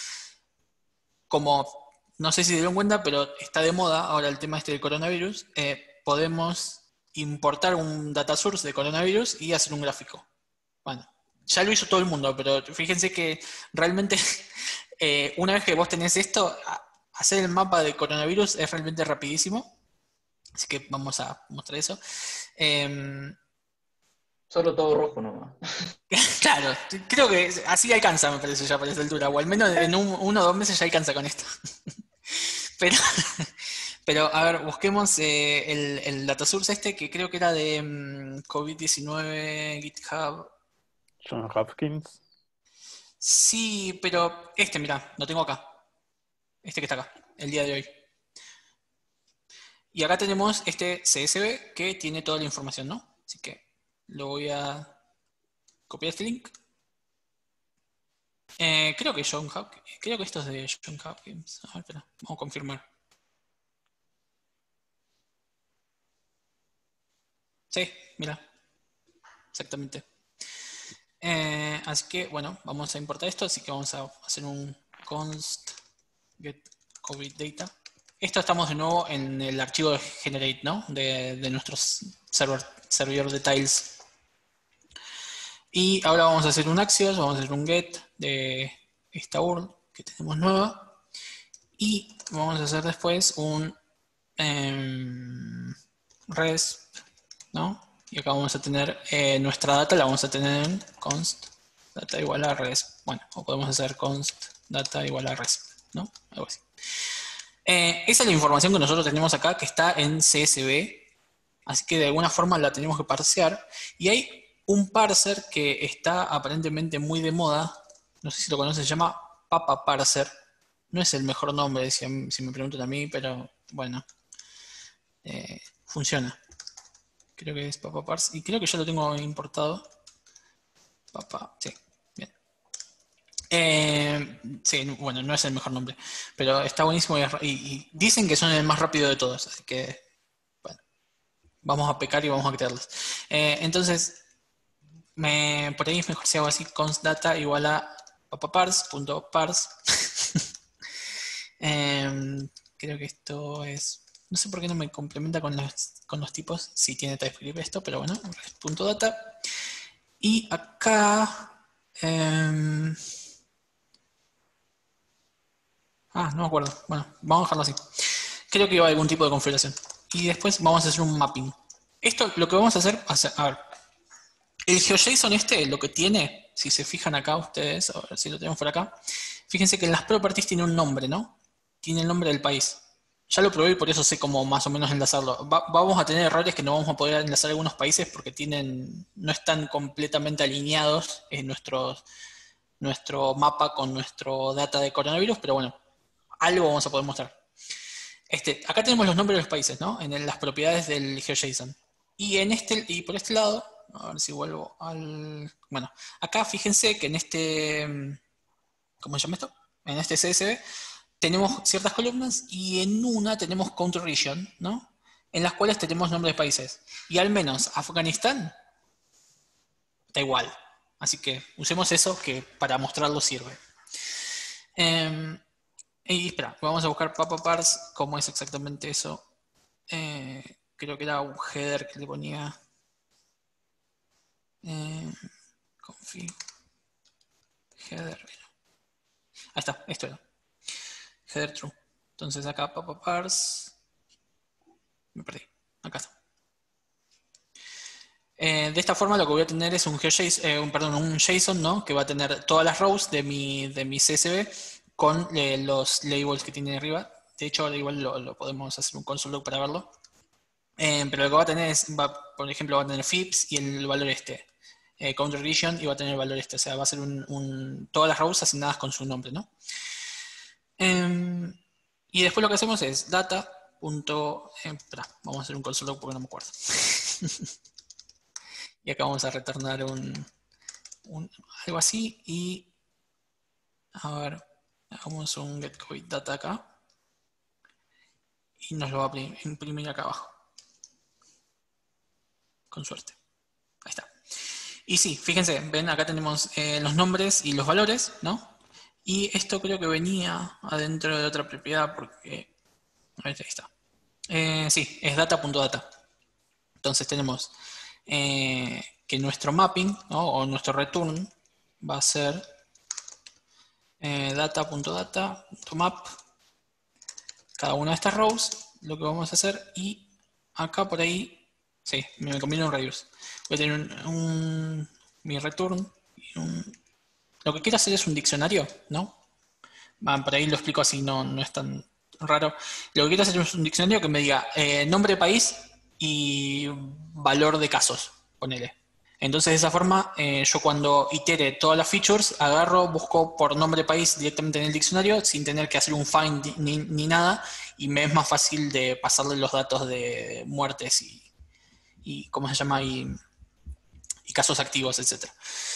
A: como no sé si se dieron cuenta, pero está de moda ahora el tema este del coronavirus, podemos importar un data source de coronavirus y hacer un gráfico. Bueno, ya lo hizo todo el mundo, pero fíjense que realmente una vez que vos tenés esto, hacer el mapa de coronavirus es realmente rapidísimo. Así que vamos a mostrar eso.
E: Solo todo rojo nomás.
A: Claro, creo que así alcanza, me parece ya para esta altura. O al menos en 1 o 2 meses ya alcanza con esto. Pero a ver, busquemos el data source este, que creo que era de COVID-19, GitHub.
G: John Hopkins.
A: Sí, pero mirá, lo tengo acá. Este que está acá, el día de hoy. Y acá tenemos este CSV que tiene toda la información, ¿no? Así que lo voy a copiar este link. Creo que esto es de John Hopkins. A ver, espera, vamos a confirmar. Sí, mira. Exactamente. Así que, bueno, vamos a importar esto. Así que vamos a hacer un const get COVID data. Esto estamos de nuevo en el archivo de generate, ¿no? De nuestros servidor de tiles. Y ahora vamos a hacer un axios, vamos a hacer un get de esta URL que tenemos nueva. Y vamos a hacer después un resp, ¿no? Y acá vamos a tener nuestra data, la vamos a tener en const data igual a resp. Bueno, o podemos hacer const data igual a resp, ¿no? Algo así. Esa es la información que nosotros tenemos acá, que está en CSV. Así que de alguna forma la tenemos que parsear. Y hay un parser que está aparentemente muy de moda. No sé si lo conocen, se llama Papa Parser. No es el mejor nombre, si me preguntan a mí, pero bueno. Funciona. Creo que es Papa Parser. Y creo que ya lo tengo importado. Papa, sí. Sí, bueno, no es el mejor nombre, pero está buenísimo y dicen que son el más rápido de todos, así que bueno, vamos a pecar y vamos a crearlos. Entonces, por ahí es mejor si hago así, const data igual a papapars.parse. Creo que esto es, no sé por qué no me complementa con los tipos, si tiene TypeScript esto, pero bueno, .data. Y acá no me acuerdo. Bueno, vamos a dejarlo así. Creo que iba a algún tipo de configuración. Y después vamos a hacer un mapping. Esto lo que vamos a hacer, a ver, el GeoJSON lo que tiene, si se fijan acá ustedes, a ver si lo tenemos por acá, fíjense que en las properties tiene un nombre, ¿no? Tiene el nombre del país. Ya lo probé y por eso sé cómo más o menos enlazarlo. Vamos a tener errores que no vamos a poder enlazar algunos países porque no están completamente alineados en nuestro mapa con nuestro data de coronavirus, pero bueno, algo vamos a poder mostrar. Acá tenemos los nombres de los países, ¿no? En las propiedades del GeoJSON. Y por este lado, a ver si vuelvo al... Bueno, acá fíjense que en ¿cómo se llama esto? En este CSV tenemos ciertas columnas y en una tenemos country region, ¿no? En las cuales tenemos nombres de países. Y al menos Afganistán da igual. Así que usemos eso que para mostrarlo sirve. Y espera, vamos a buscar papapars, cómo es exactamente eso. Creo que era un header que le ponía config header. Ahí está, esto era header true. Entonces acá papapars Me perdí. Acá está. De esta forma lo que voy a tener es un JSON, ¿no? Que va a tener todas las rows de mi CSV con los labels que tiene arriba. De hecho, ahora igual lo podemos hacer un console log para verlo. Pero lo que va a tener es, por ejemplo, va a tener FIPS y el valor country region, y va a tener el valor o sea, va a ser todas las rows asignadas con su nombre, ¿no? Y después lo que hacemos es data. Espera, vamos a hacer un console log porque no me acuerdo. Y acá vamos a retornar algo así, y a ver, hagamos un getCovidData acá y nos lo va a imprimir acá abajo, con suerte. Ahí está. Y sí, fíjense, ven, acá tenemos los nombres y los valores, ¿no? Y esto creo que venía adentro de otra propiedad porque... Ahí está. Sí, es data.data. Entonces tenemos que nuestro mapping, ¿no? O nuestro return va a ser data.data.map cada una de estas rows, lo que vamos a hacer, y acá por ahí, sí, me conviene un reduce. Voy a tener mi return y lo que quiero hacer es un diccionario, ¿no? Por ahí lo explico así, no es tan raro. Lo que quiero hacer es un diccionario que me diga nombre de país y valor de casos, ponele. Entonces de esa forma yo cuando itere todas las features agarro, busco por nombre de país directamente en el diccionario sin tener que hacer un find ni nada, y me es más fácil de pasarle los datos de muertes y ¿cómo se llama? Y casos activos, etc.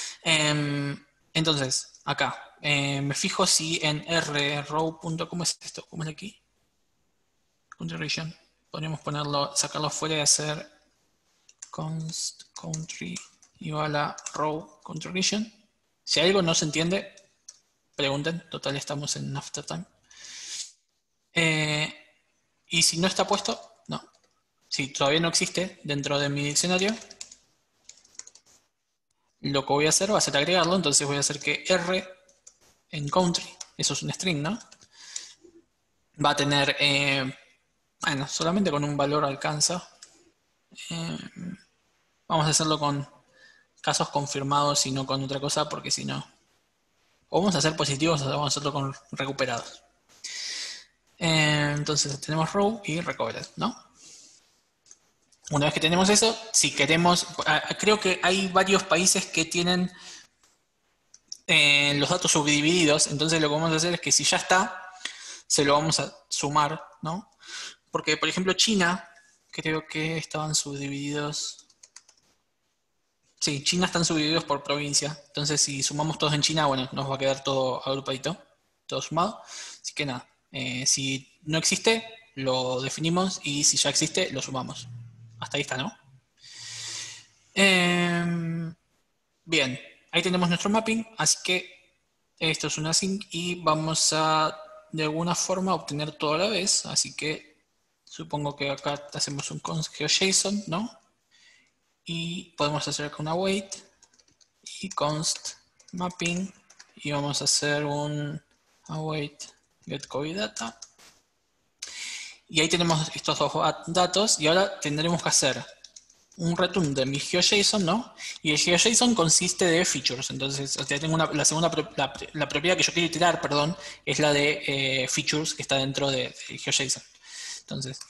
A: Entonces acá me fijo si en rrow. ¿Cómo es esto? ¿Cómo es aquí? Country region. Podríamos sacarlo fuera y hacer const country igual a row country region. Si algo no se entiende, pregunten. Total, estamos en after time. Y si no está puesto, no. Si todavía no existe dentro de mi diccionario, lo que voy a hacer va a ser agregarlo. Entonces voy a hacer que R en country, eso es un string, ¿no? Va a tener, bueno, solamente con un valor alcanza. Vamos a hacerlo con casos confirmados y no con otra cosa, porque si no, o vamos a hacer positivos o vamos a hacerlo con recuperados. Entonces tenemos row y recovered, ¿no? Una vez que tenemos eso, si queremos, creo que hay varios países que tienen los datos subdivididos, entonces lo que vamos a hacer es que si ya está, se lo vamos a sumar, ¿no? Porque, por ejemplo, China, creo que estaban subdivididos. Sí, China están subdivididos por provincia. Entonces, si sumamos todos en China, bueno, nos va a quedar todo agrupadito, todo sumado. Así que nada, si no existe, lo definimos, y si ya existe, lo sumamos. Hasta ahí está, ¿no? Bien, ahí tenemos nuestro mapping, así que esto es una sync y vamos a, de alguna forma, obtener todo a la vez. Así que supongo que acá hacemos un const geoJSON, ¿no? Y podemos hacer acá una await y const mapping, y vamos a hacer un await getCovidData. Y ahí tenemos estos dos datos, y ahora tendremos que hacer un return de mi GeoJSON, ¿no? Y el GeoJSON consiste de features. Entonces, o sea, tengo la propiedad que yo quiero iterar, perdón, es la de features que está dentro de GeoJSON. Entonces,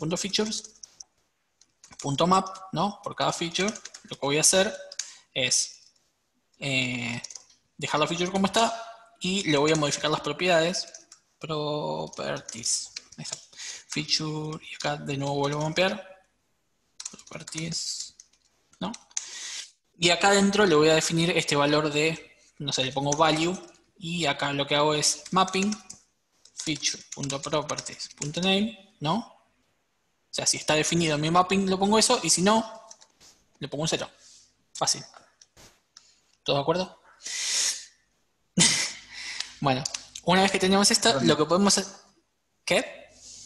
A: GeoJSON.features.map, ¿no? Por cada feature, lo que voy a hacer es dejar la feature como está, y le voy a modificar las propiedades. Properties. Ahí está. Feature, y acá de nuevo vuelvo a mapear. Properties, ¿no? Y acá adentro le voy a definir este valor de, no sé, le pongo value, y acá lo que hago es mapping feature.properties.name, ¿no? O sea, si está definido en mi mapping, lo pongo eso, y si no, le pongo un 0. Fácil. ¿Todos de acuerdo? Bueno, una vez que tenemos esto, lo que podemos hacer... ¿Qué?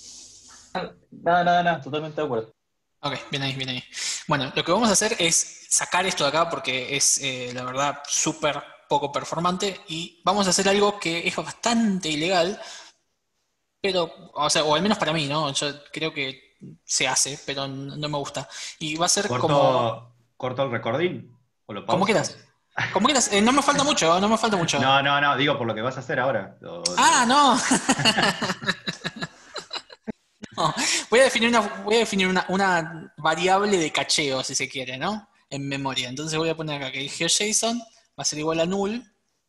E: Nada, totalmente de acuerdo.
A: Ok, bien ahí. Bueno, lo que vamos a hacer es sacar esto de acá porque es, la verdad, súper poco performante, y vamos a hacer algo que es bastante ilegal, pero, o sea, o al menos para mí, ¿no? Yo creo que se hace, pero no me gusta. Y va a ser como...
B: ¿Corto el recording? ¿O lo pauso?
A: Como quieras. Como quieras. No me falta mucho, no me falta mucho.
B: No, digo por lo que vas a hacer ahora.
A: No. No, voy a definir una variable de cacheo, si se quiere, ¿no? En memoria. Entonces voy a poner acá que el GeoJSON va a ser igual a null,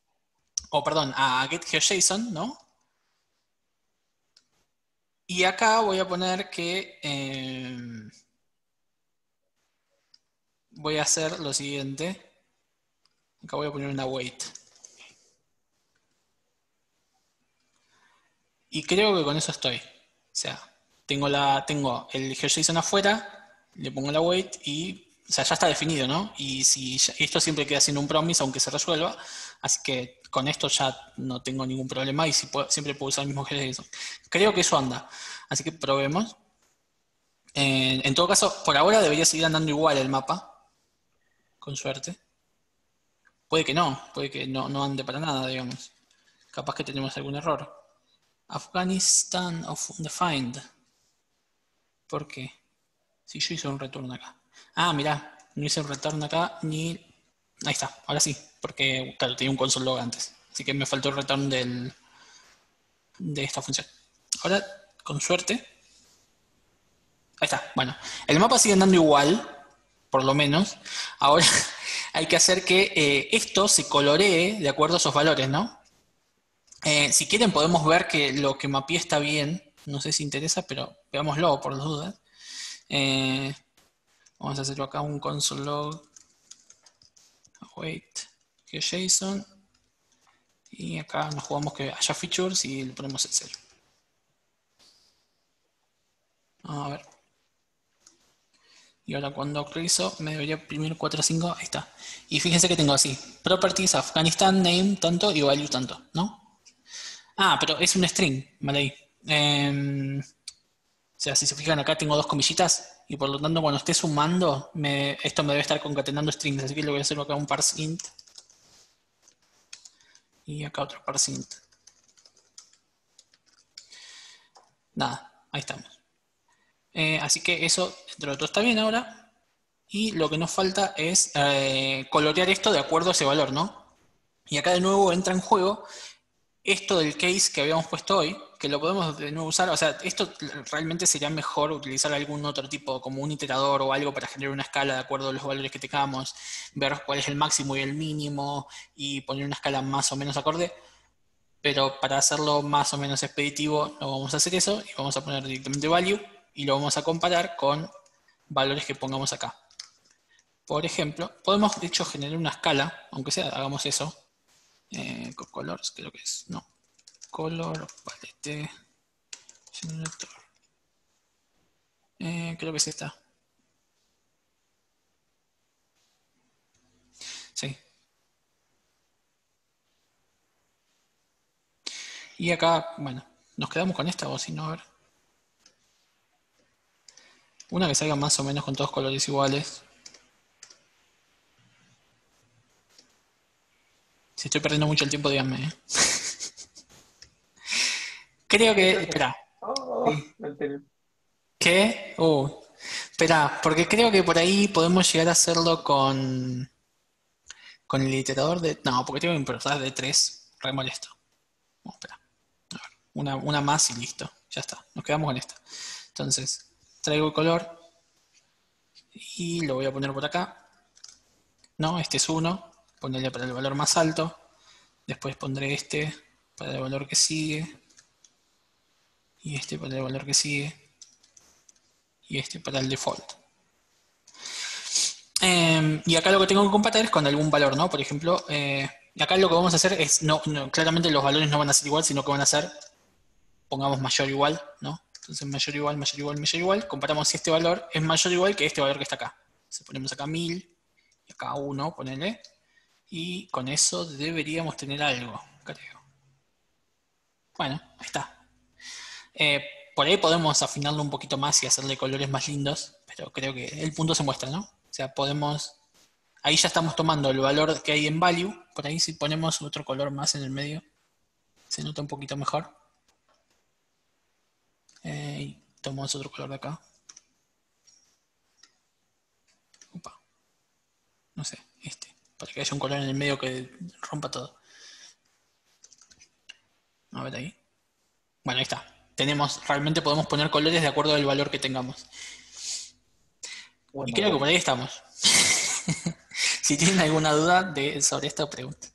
A: a getGeoJSON, ¿no? Y acá voy a poner que voy a hacer lo siguiente. Acá voy a poner una wait. Y creo que con eso estoy. O sea, tengo el GeoJSON afuera, le pongo la wait y, o sea, ya está definido, ¿no? Y si esto siempre queda sin un promise, aunque se resuelva. Así que con esto ya no tengo ningún problema y siempre puedo usar el mismo GeoJSON. Creo que eso anda. Así que probemos. En todo caso, por ahora debería seguir andando igual el mapa. Con suerte. Puede que no ande para nada, digamos. Capaz que tenemos algún error. Afghanistan of Undefined. ¿Por qué? Si yo hice un return acá. Mirá, no hice un return acá ni... Ahí está, ahora sí. Porque, claro, tenía un console log antes. Así que me faltó el return de esta función. Ahora, con suerte. Ahí está, bueno. El mapa sigue andando igual, por lo menos. Ahora hay que hacer que esto se coloree de acuerdo a esos valores, ¿no? Si quieren podemos ver que lo que mapeé está bien. No sé si interesa, pero veámoslo por las dudas. Vamos a hacer acá un console log. Wait. GeoJSON. Y acá nos jugamos que haya features y le ponemos el 0. A ver. Y ahora cuando actualizo me debería imprimir 4.5. Ahí está. Y fíjense que tengo así. Properties, Afghanistan, name, tanto y value, tanto, ¿no? Pero es un string, vale ahí. O sea, si se fijan acá tengo 2 comillitas y por lo tanto cuando esté sumando esto me debe estar concatenando strings, así que le voy a hacer acá un parse int y acá otro parse int. Nada, ahí estamos. Así que eso dentro de todo está bien ahora y lo que nos falta es colorear esto de acuerdo a ese valor, ¿no? Y acá de nuevo entra en juego esto del case que habíamos puesto hoy, que lo podemos de nuevo usar. O sea, esto realmente sería mejor utilizar algún otro tipo, como un iterador o algo para generar una escala de acuerdo a los valores que tengamos, ver cuál es el máximo y el mínimo y poner una escala más o menos acorde. Pero para hacerlo más o menos expeditivo no vamos a hacer eso y vamos a poner directamente value y lo vamos a comparar con valores que pongamos acá. Por ejemplo, podemos de hecho generar una escala, aunque sea, hagamos eso. Colors, creo que es, no. Color, palette, generator. Creo que es esta. Sí. Y acá, bueno, nos quedamos con esta o si no, a ver. Una que salga más o menos con todos colores iguales. Si estoy perdiendo mucho el tiempo, díganme. Creo que... Espera. ¿Qué? Espera, porque creo que por ahí podemos llegar a hacerlo con el iterador de... No, porque tengo que importar de 3. Re molesto. Espera. A ver, una más y listo. Ya está. Nos quedamos con esta. Entonces, traigo el color. Y lo voy a poner por acá. No, este es 1. Ponerle para el valor más alto. Después pondré este para el valor que sigue. Y este para el valor que sigue. Y este para el default. Y acá lo que tengo que comparar es con algún valor, ¿no? Por ejemplo, acá lo que vamos a hacer es, claramente los valores no van a ser igual, sino que van a ser, pongamos mayor o igual, ¿no? Entonces mayor o igual, mayor o igual, mayor o igual. Comparamos si este valor es mayor o igual que este valor que está acá. Entonces ponemos acá 1000 y acá 1, ponele. Y con eso deberíamos tener algo, creo. Bueno, ahí está. Por ahí podemos afinarlo un poquito más y hacerle colores más lindos, pero creo que el punto se muestra, ¿no? O sea, podemos... Ahí ya estamos tomando el valor que hay en value. Por ahí si ponemos otro color más en el medio, se nota un poquito mejor. Y tomamos otro color de acá. no sé, para que haya un color en el medio que rompa todo. A ver ahí. Bueno, ahí está. Realmente podemos poner colores de acuerdo al valor que tengamos.
E: Bueno,
A: Y creo que por ahí estamos. Si tienen alguna duda sobre esta pregunta.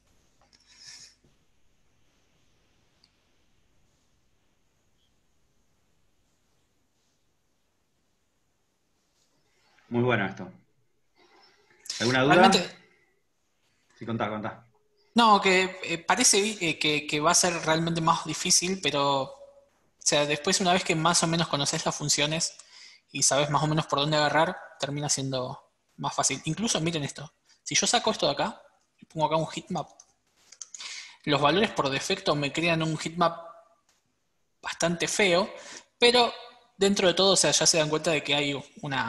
B: Muy bueno esto. ¿Alguna duda?
A: Realmente,
B: Sí, contá.
A: no, que parece que va a ser realmente más difícil, pero o sea, después una vez que más o menos conoces las funciones y sabes más o menos por dónde agarrar, termina siendo más fácil. Incluso miren esto. Si yo saco esto de acá, y pongo acá un heatmap, los valores por defecto me crean un heatmap bastante feo, pero dentro de todo, o sea, ya se dan cuenta de que hay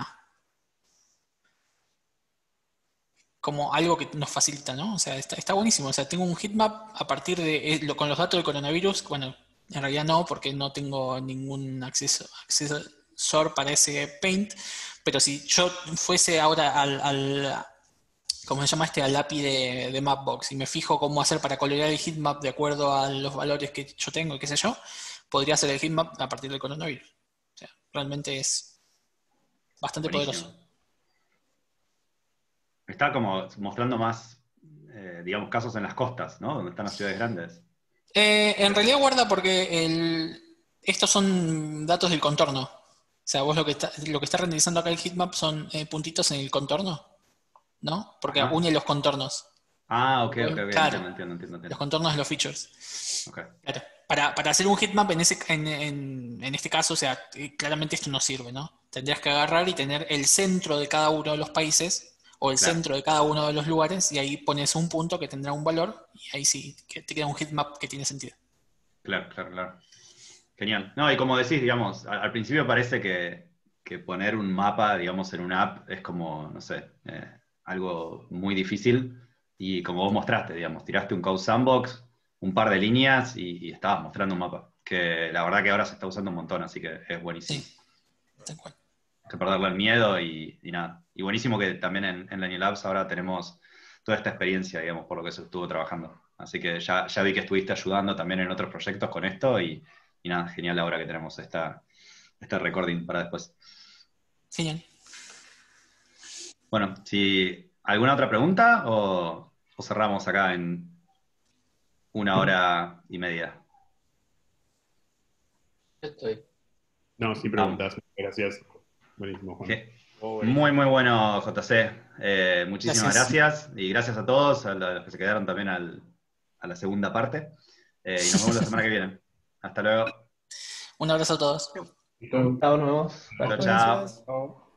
A: como algo que nos facilita, ¿no? O sea, está buenísimo. O sea, tengo un heatmap a partir de con los datos del coronavirus. Bueno, en realidad no, porque no tengo ningún accesor para ese Paint. Pero si yo fuese ahora ¿cómo se llama al API de Mapbox y me fijo cómo hacer para colorear el heatmap de acuerdo a los valores que yo tengo y qué sé yo, podría hacer el heatmap a partir del coronavirus. O sea, realmente es bastante
B: Buenísimo.
A: poderoso.
B: Está como mostrando más, digamos, casos en las costas, ¿no? Donde están las ciudades grandes.
A: En realidad guarda porque estos son datos del contorno. O sea, vos lo que está renderizando acá el heatmap son puntitos en el contorno, ¿no? Porque
B: Ajá.
A: une los contornos.
B: Ah, ok,
A: Claro,
B: entiendo.
A: los contornos de los features.
B: Okay.
A: Claro. Para hacer un heatmap en este caso, o sea, claramente esto no sirve, ¿no? Tendrías que agarrar y tener el centro de cada uno de los países o el
B: Claro.
A: centro de cada uno de los lugares y ahí pones un punto que tendrá un valor y ahí sí que te queda un heatmap que tiene sentido.
B: Claro. Genial. No, y como decís, digamos, al principio parece que poner un mapa, digamos, en una app es como, no sé, algo muy difícil. Y como vos mostraste, digamos, tiraste un Code Sandbox, un par de líneas y estabas mostrando un mapa. Que la verdad que ahora se está usando un montón, así que es buenísimo.
A: Sí, tal cual.
B: Que perderle el miedo y nada. Y buenísimo que también en Lenny Labs ahora tenemos toda esta experiencia, digamos, por lo que se estuvo trabajando. Así que ya vi que estuviste ayudando también en otros proyectos con esto y nada, genial ahora que tenemos este recording para después.
A: Genial.
B: Bueno, si ¿alguna otra pregunta o cerramos acá en 1 hora y media?
E: Estoy.
H: No, sin preguntas. Gracias. Buenísimo, Juan.
B: Muy bueno, JC. Muchísimas gracias. Y gracias a todos, a los que se quedaron también a la segunda parte. Y nos vemos la semana que viene. Hasta luego.
A: Un abrazo a todos.
E: Chao, nos vemos.
B: Chao.
F: Chao.